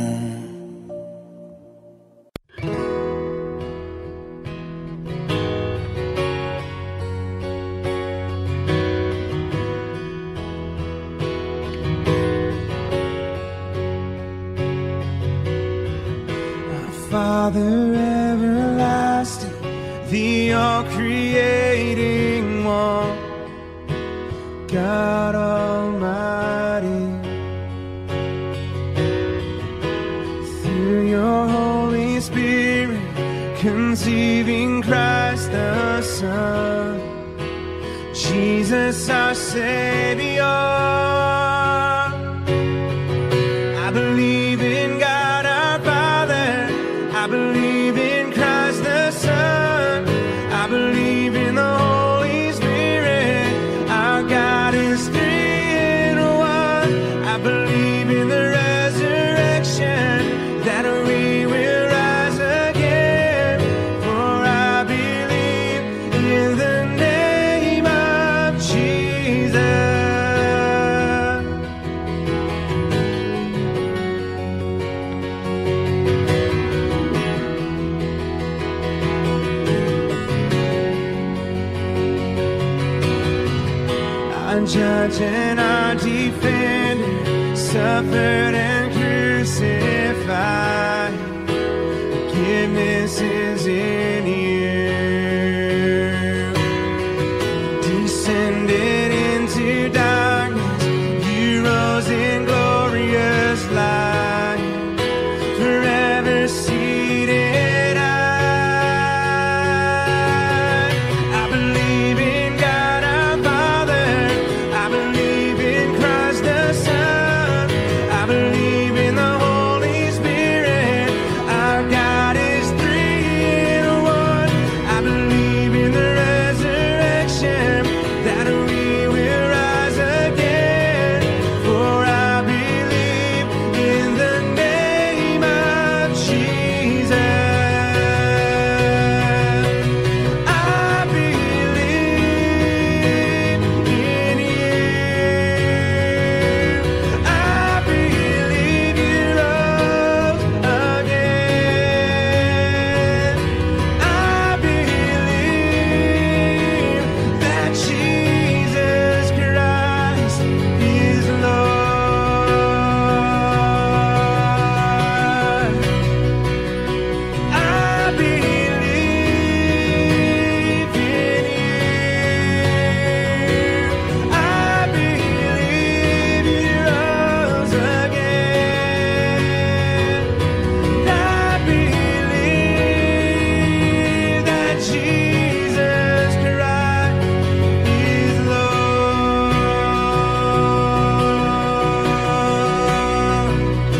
Father everlasting, the all-creating one, God Almighty, through your Holy Spirit, conceiving Christ the Son, Jesus our Savior. I believe in God our Father, I believe in Christ the Son, I believe in the Holy Spirit, our God is three in one. I believe in the resurrection, that we will rise again, for I believe in the name of Jesus. judge and our defender, suffered and crucified. Forgiveness is in you. Descended into darkness, you rose in glorious light, forever seated high. I believe in God our Father, I believe in Christ the Son, I believe in the Holy Spirit, our God is three in one. I believe in the resurrection, that we will rise again. For I believe in the name of Jesus. I believe in you. I believe you rose again. I believe that Jesus Christ is Lord. I believe in you. I believe you rose again. I believe that Jesus Christ is Lord.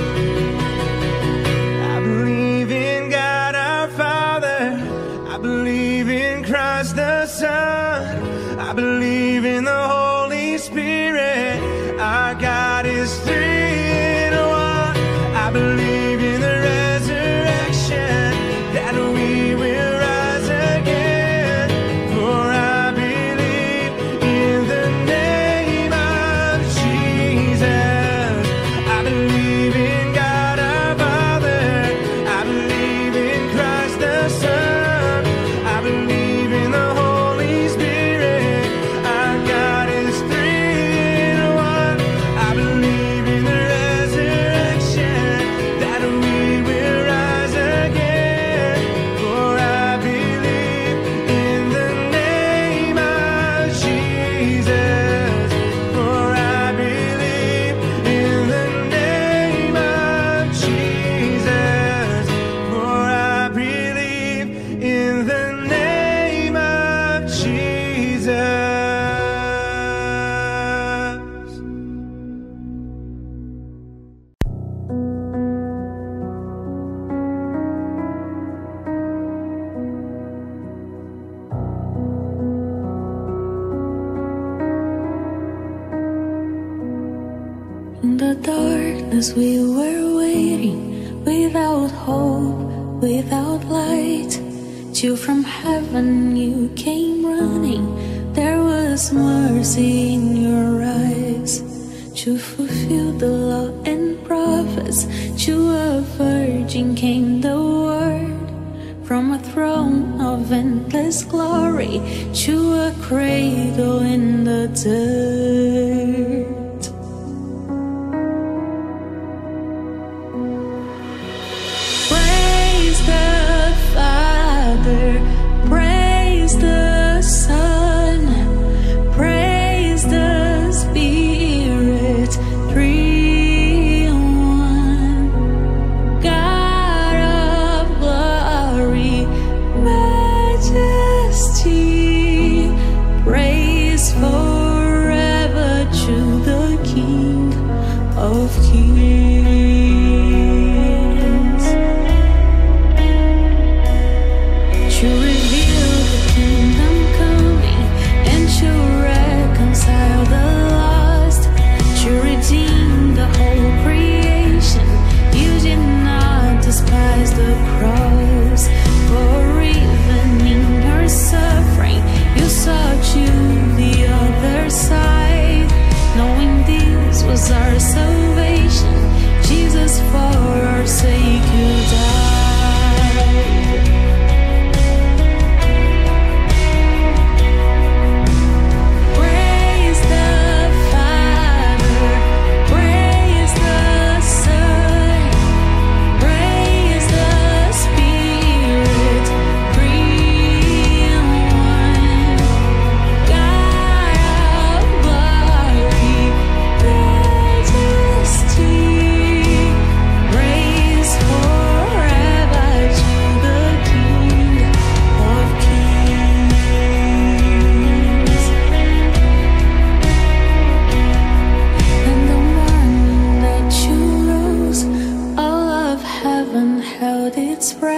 I believe in God our Father, I believe in Christ the Son, I believe in the Holy Spirit, our God is three in one. I believe in the resurrection, that we will rise again. For I believe in the name of Jesus. I believe in God our Father, I believe in Christ the Son, I believe in the Holy Spirit, our God is three in one. I believe in the resurrection, that we will rise again. For I believe in the name of Jesus. For I believe in the name of Jesus. For I believe in the name of Jesus. In the darkness we were waiting, without hope, without light, till from heaven you came running. There was mercy in your eyes, to fulfill the law and prophets. To a virgin came the word, from a throne of endless glory, to a cradle in the dirt. Praise the Father, praise the Son, praise the Spirit, three in one. God of glory, majesty, praise forever, true.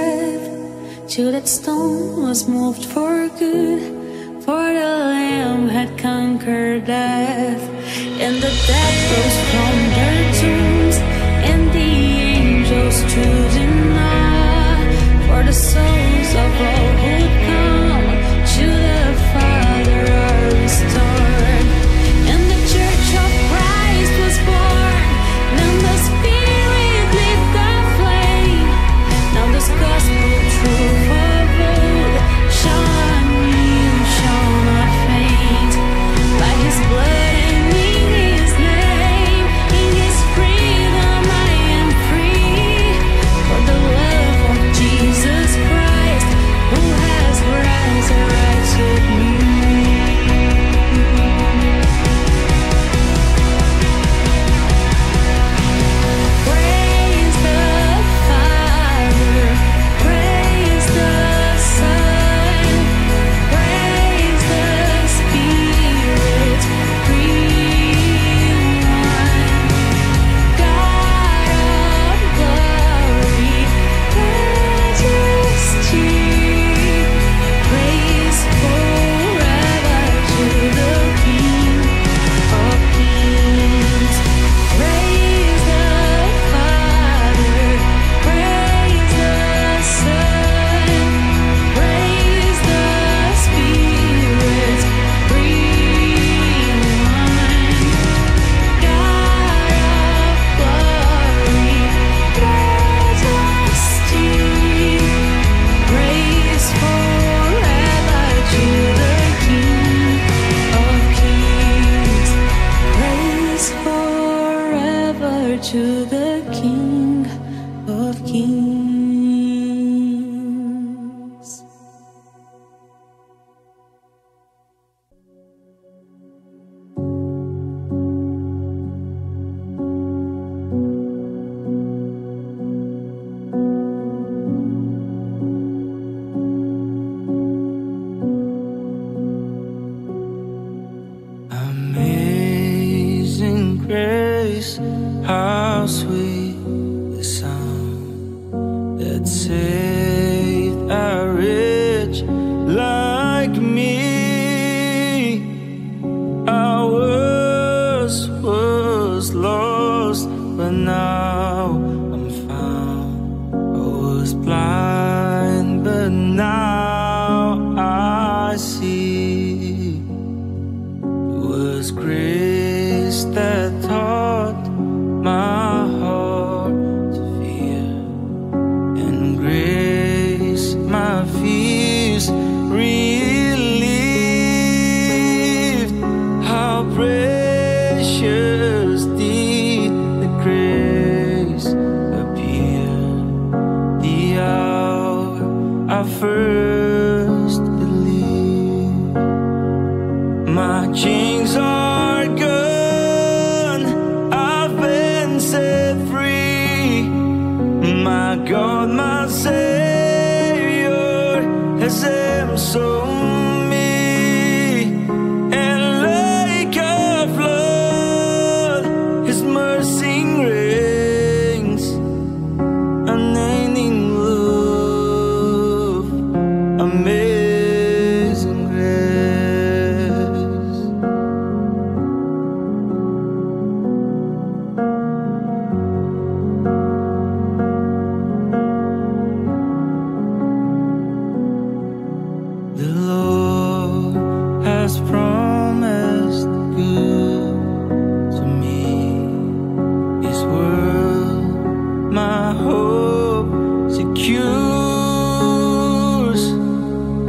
death, till that stone was moved for good. For the Lamb had conquered death, and the dead rose from their tombs, and the angels stood in awe. For the souls of all who'd come to the Father are restored, and the Church of Christ was born. Then the Spirit lit the flame. Now this gospel truth of old shall new, shall not faint. By His blood and in His name, in His freedom I am free. For the love of Jesus Christ, who has resurrected me. Praise the Father, praise the Son, praise the Spirit, three one. God of glory, majesty, praise forever to the King of Kings. Praise the Father, praise the Son, praise the Spirit, three one. God of glory, majesty, praise forever to the King of Kings. Praise forever to the King of Kings. Amazing grace, how sweet the sound that saved a wretch like me. I was, was lost, but now I'm found. I was blind, but now I see. It was grace that taught my heart to fear, and grace my fears relieved. How precious did the grace appear the hour I first believed. My chains are gone, I've been set free. My God, my Savior has ransomed me, and like a flood, His mercy reigns, unending love, amazing grace. The Lord has promised good to me. His word, my hope secures.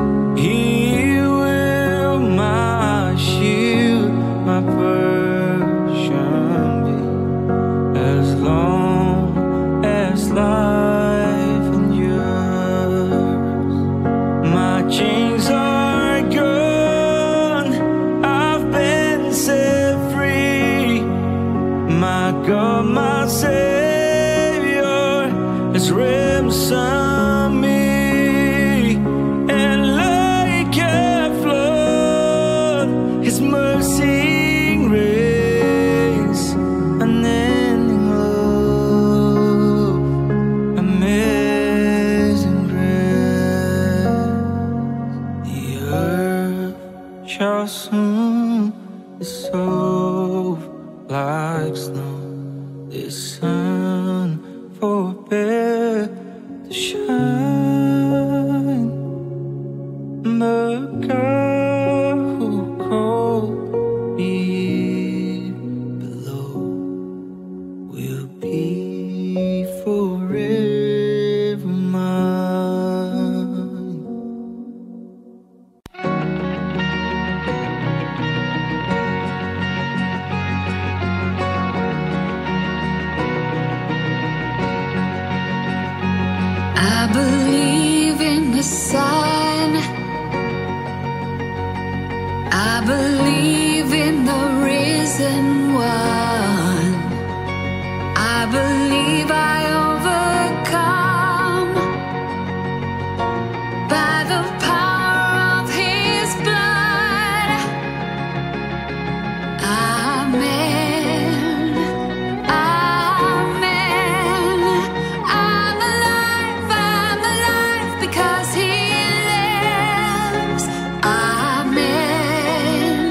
Son. I believe in the risen one. I believe I overcome by the power of his blood. Amen. Amen. I'm alive, I'm alive because he lives. Amen.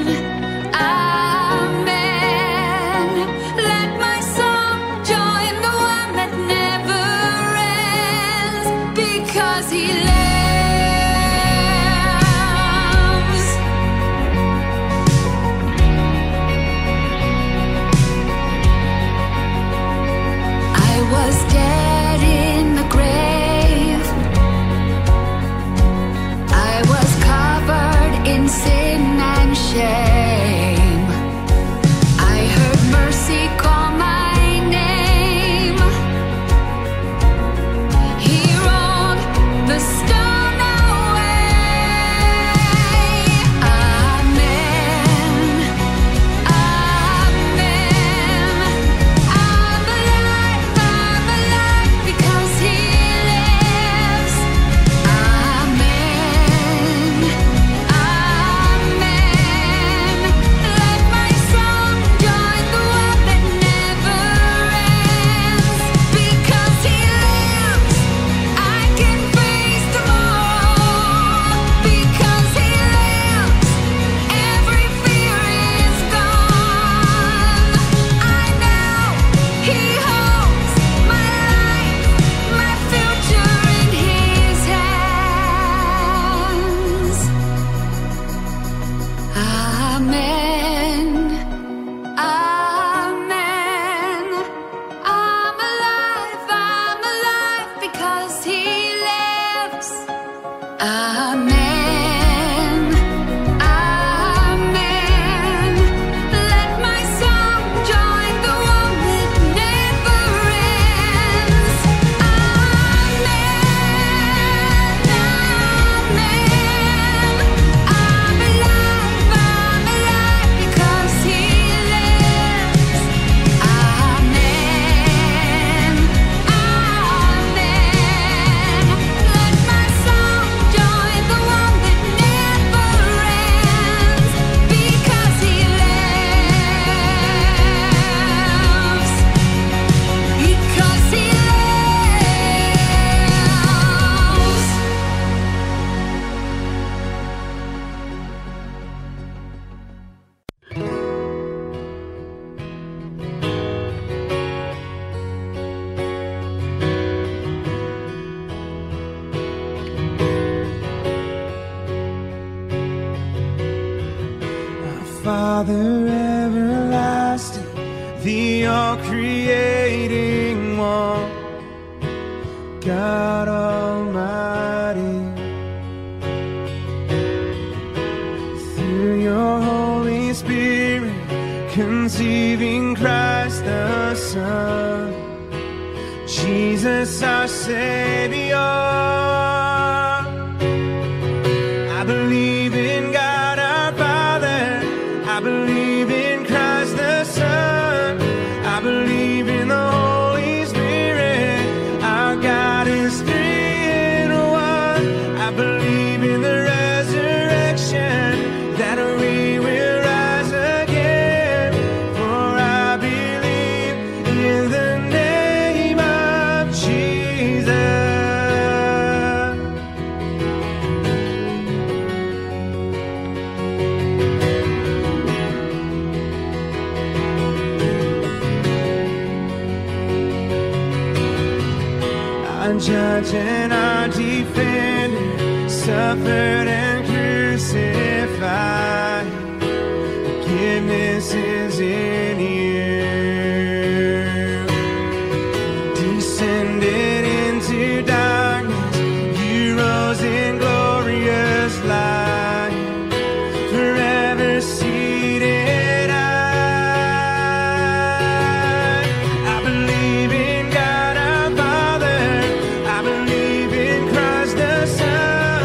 Amen. Let my song join the one that never ends because he lives. I was dead in the grave. I was covered in sin and shame. I heard mercy call my name. He rolled the stone away. Amen. Amen. I'm alive, I'm alive because he lives. Amen. Amen. Let my song join the one that never ends because he lives. I can face tomorrow because he lives. Every fear is gone. I know he holds my life, my future in his hands. Amen. Amen. I'm alive, I'm alive because he lives. Amen. Amen. Let my song join the one that never ends. Amen. Amen. I'm alive, I'm alive because he lives. Amen. Amen. Let my song join the one that never ends because he lives. Because he lives. Father everlasting, the all-creating one, God Almighty, through your Holy Spirit, conceiving Christ the Son, Jesus our Savior. I believe in God our Father, I believe in Christ the Son, I believe in the Holy Spirit, our God is three in one. I believe in the resurrection, that we will rise again, for I believe in the name of Jesus. Our judge and our defender suffered and crucified. Forgiveness is in you. Descended into darkness, you rose in glorious light. Forever seated high. I believe in God our Father, I believe in Christ the Son,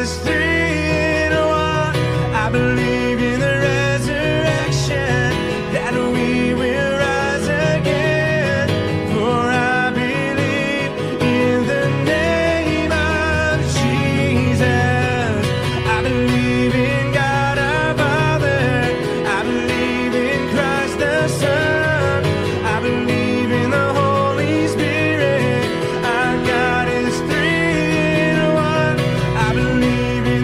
is three in one. I believe in the resurrection, that we will rise again. For I believe in the name of Jesus. I believe in God our Father. I believe in Christ the Son. I believe in the Holy Spirit. Our God is three in one. I believe in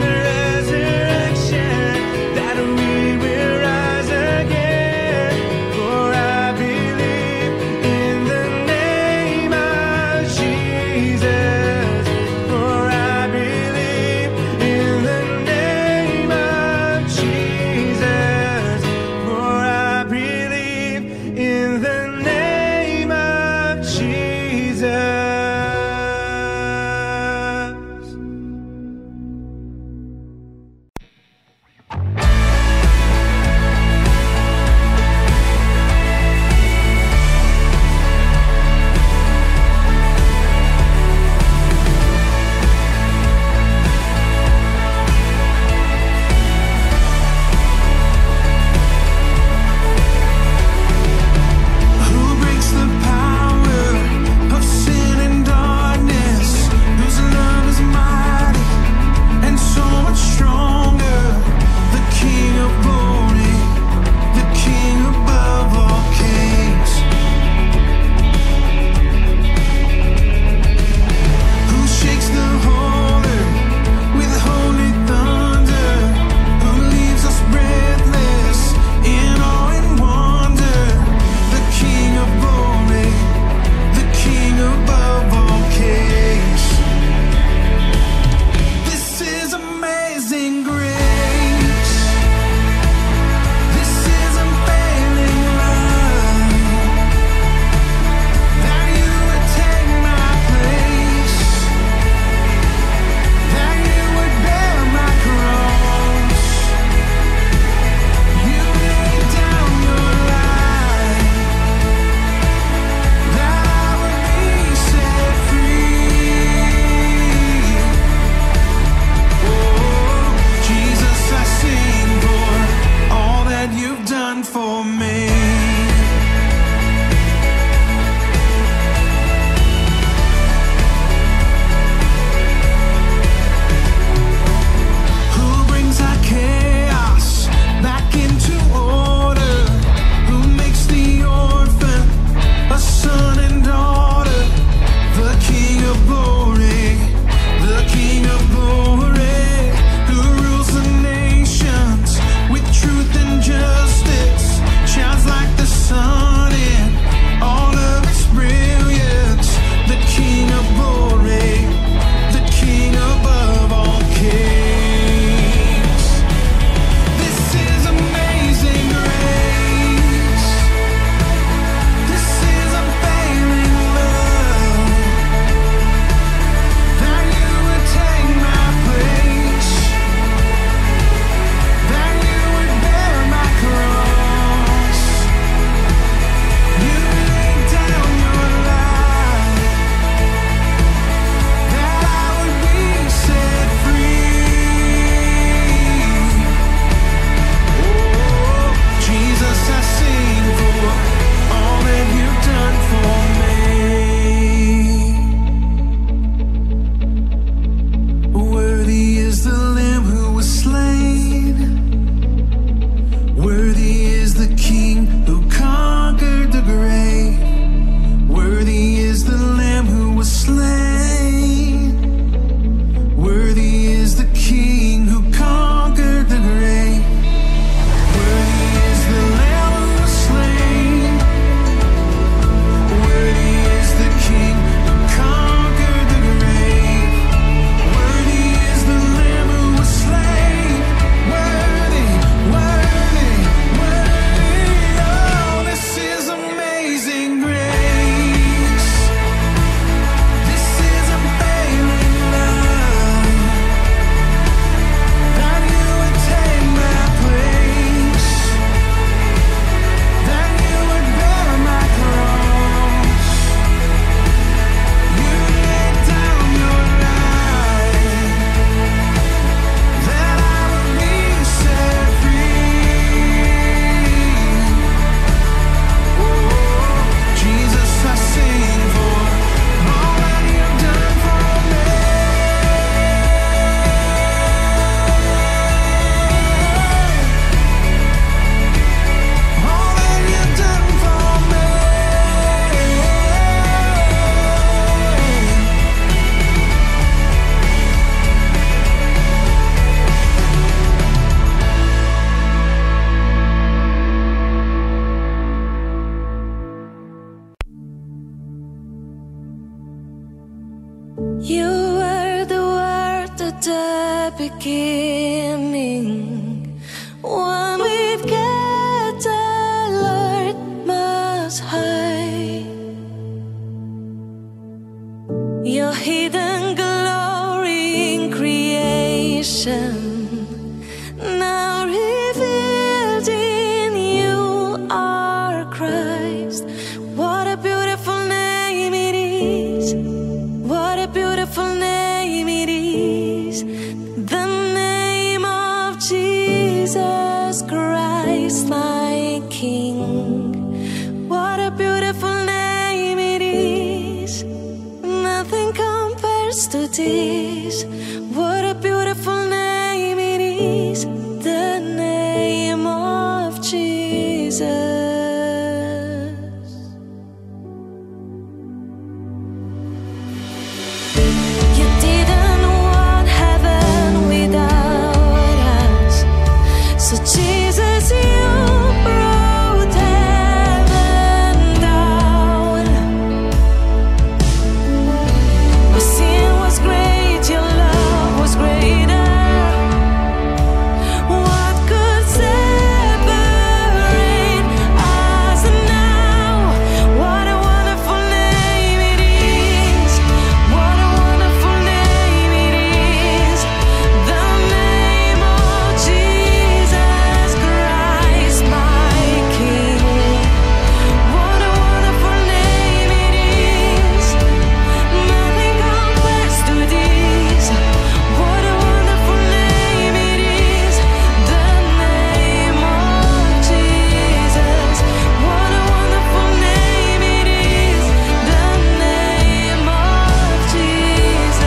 the beginning, one with God the Lord Most High. Your hidden glory in creation, now revealed in you are Christ. What a beautiful name it is. What a beautiful name it is. The name of Jesus Christ, my King. What a beautiful name it is. Nothing compares to this. What a beautiful name it is. The name of Jesus. You didn't want heaven without us, so Jesus, you brought heaven down. Our sin was great, your love was greater. What could separate us now? What a wonderful name it is. What a wonderful name it is. The name of Jesus Christ, my King. What a wonderful name it is. Nothing compares to this. What a wonderful name it is. The name of Jesus. What a wonderful name it is. The name of Jesus.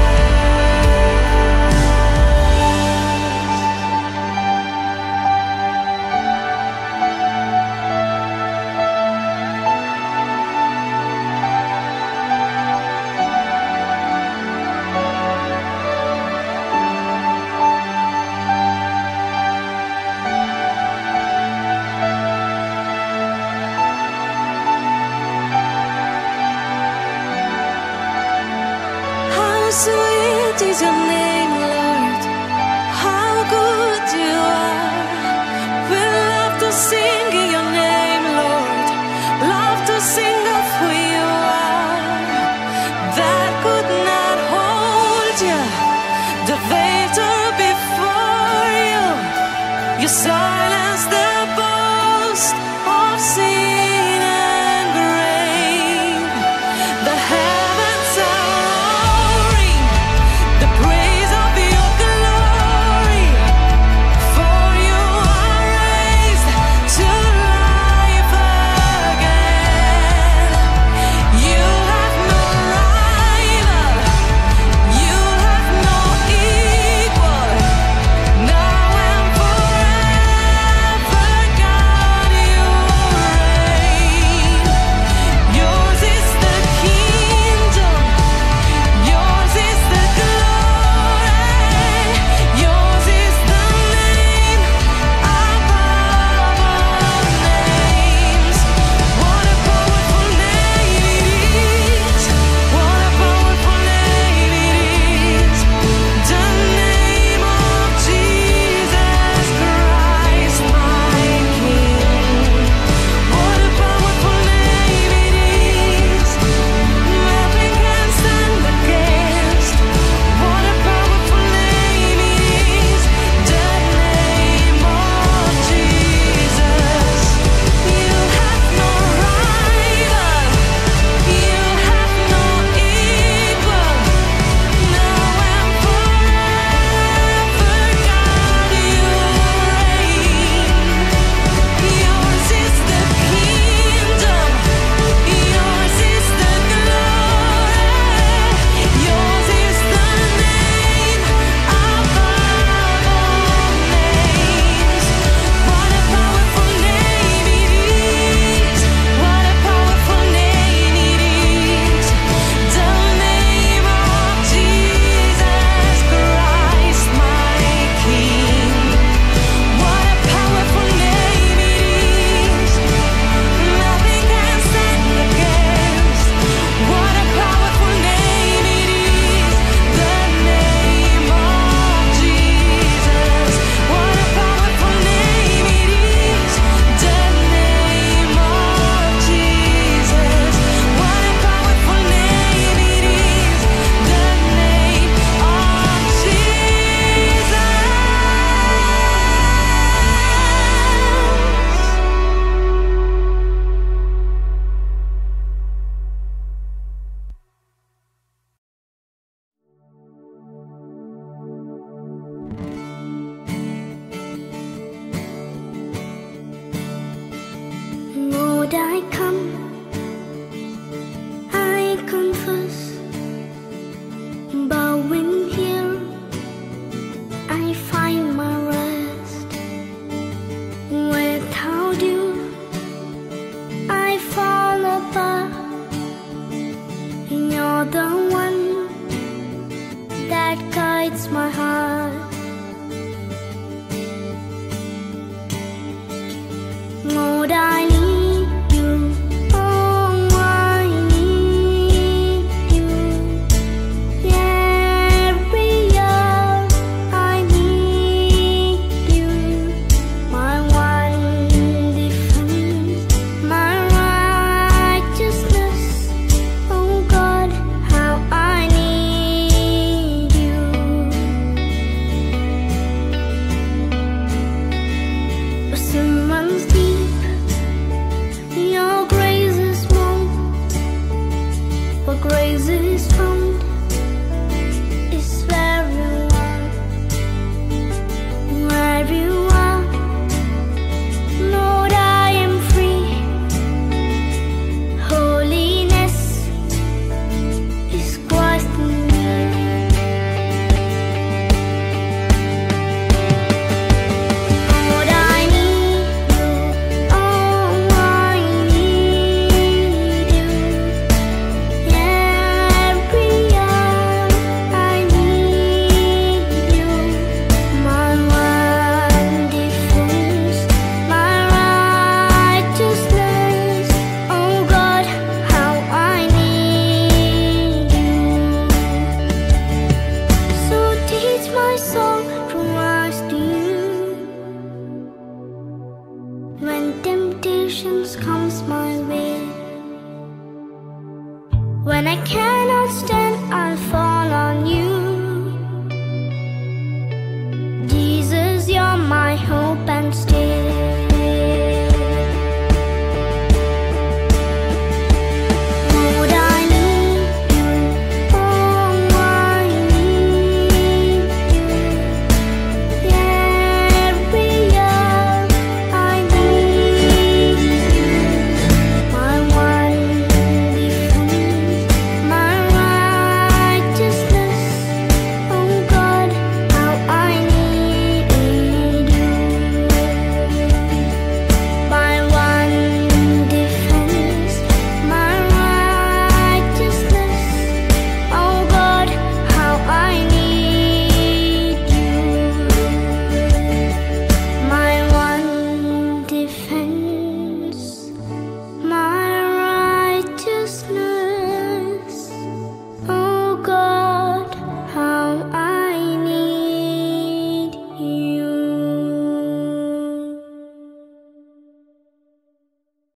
How sweet is your name, Lord. How good you are. We love to sing in your name, Lord. Love to sing of who you are. That could not hold you. The victor before you. You silence the boast of sin and grave. The heavens are roaring the praise of your glory. For you are raised to life again. You have no rival. You have no equal. Now and forever. Lord, I come, I confess, bowing here, I find my rest. Without you, I fall apart. You're the one that guides my heart. Lord, I need you. Oh, I need you. Every hour I need you. My one defense, my righteousness. Oh God, how I need you. Sin runs deep, your grace is more. For grace is found is where you are, where you are. Lord, I am free. Holiness is Christ in me. Lord, I need you. Oh, I need you. Every hour I need you. My one defense, my righteousness. Oh God, how I need you. So teach my soul to rise to you. When temptations comes my way, when I can't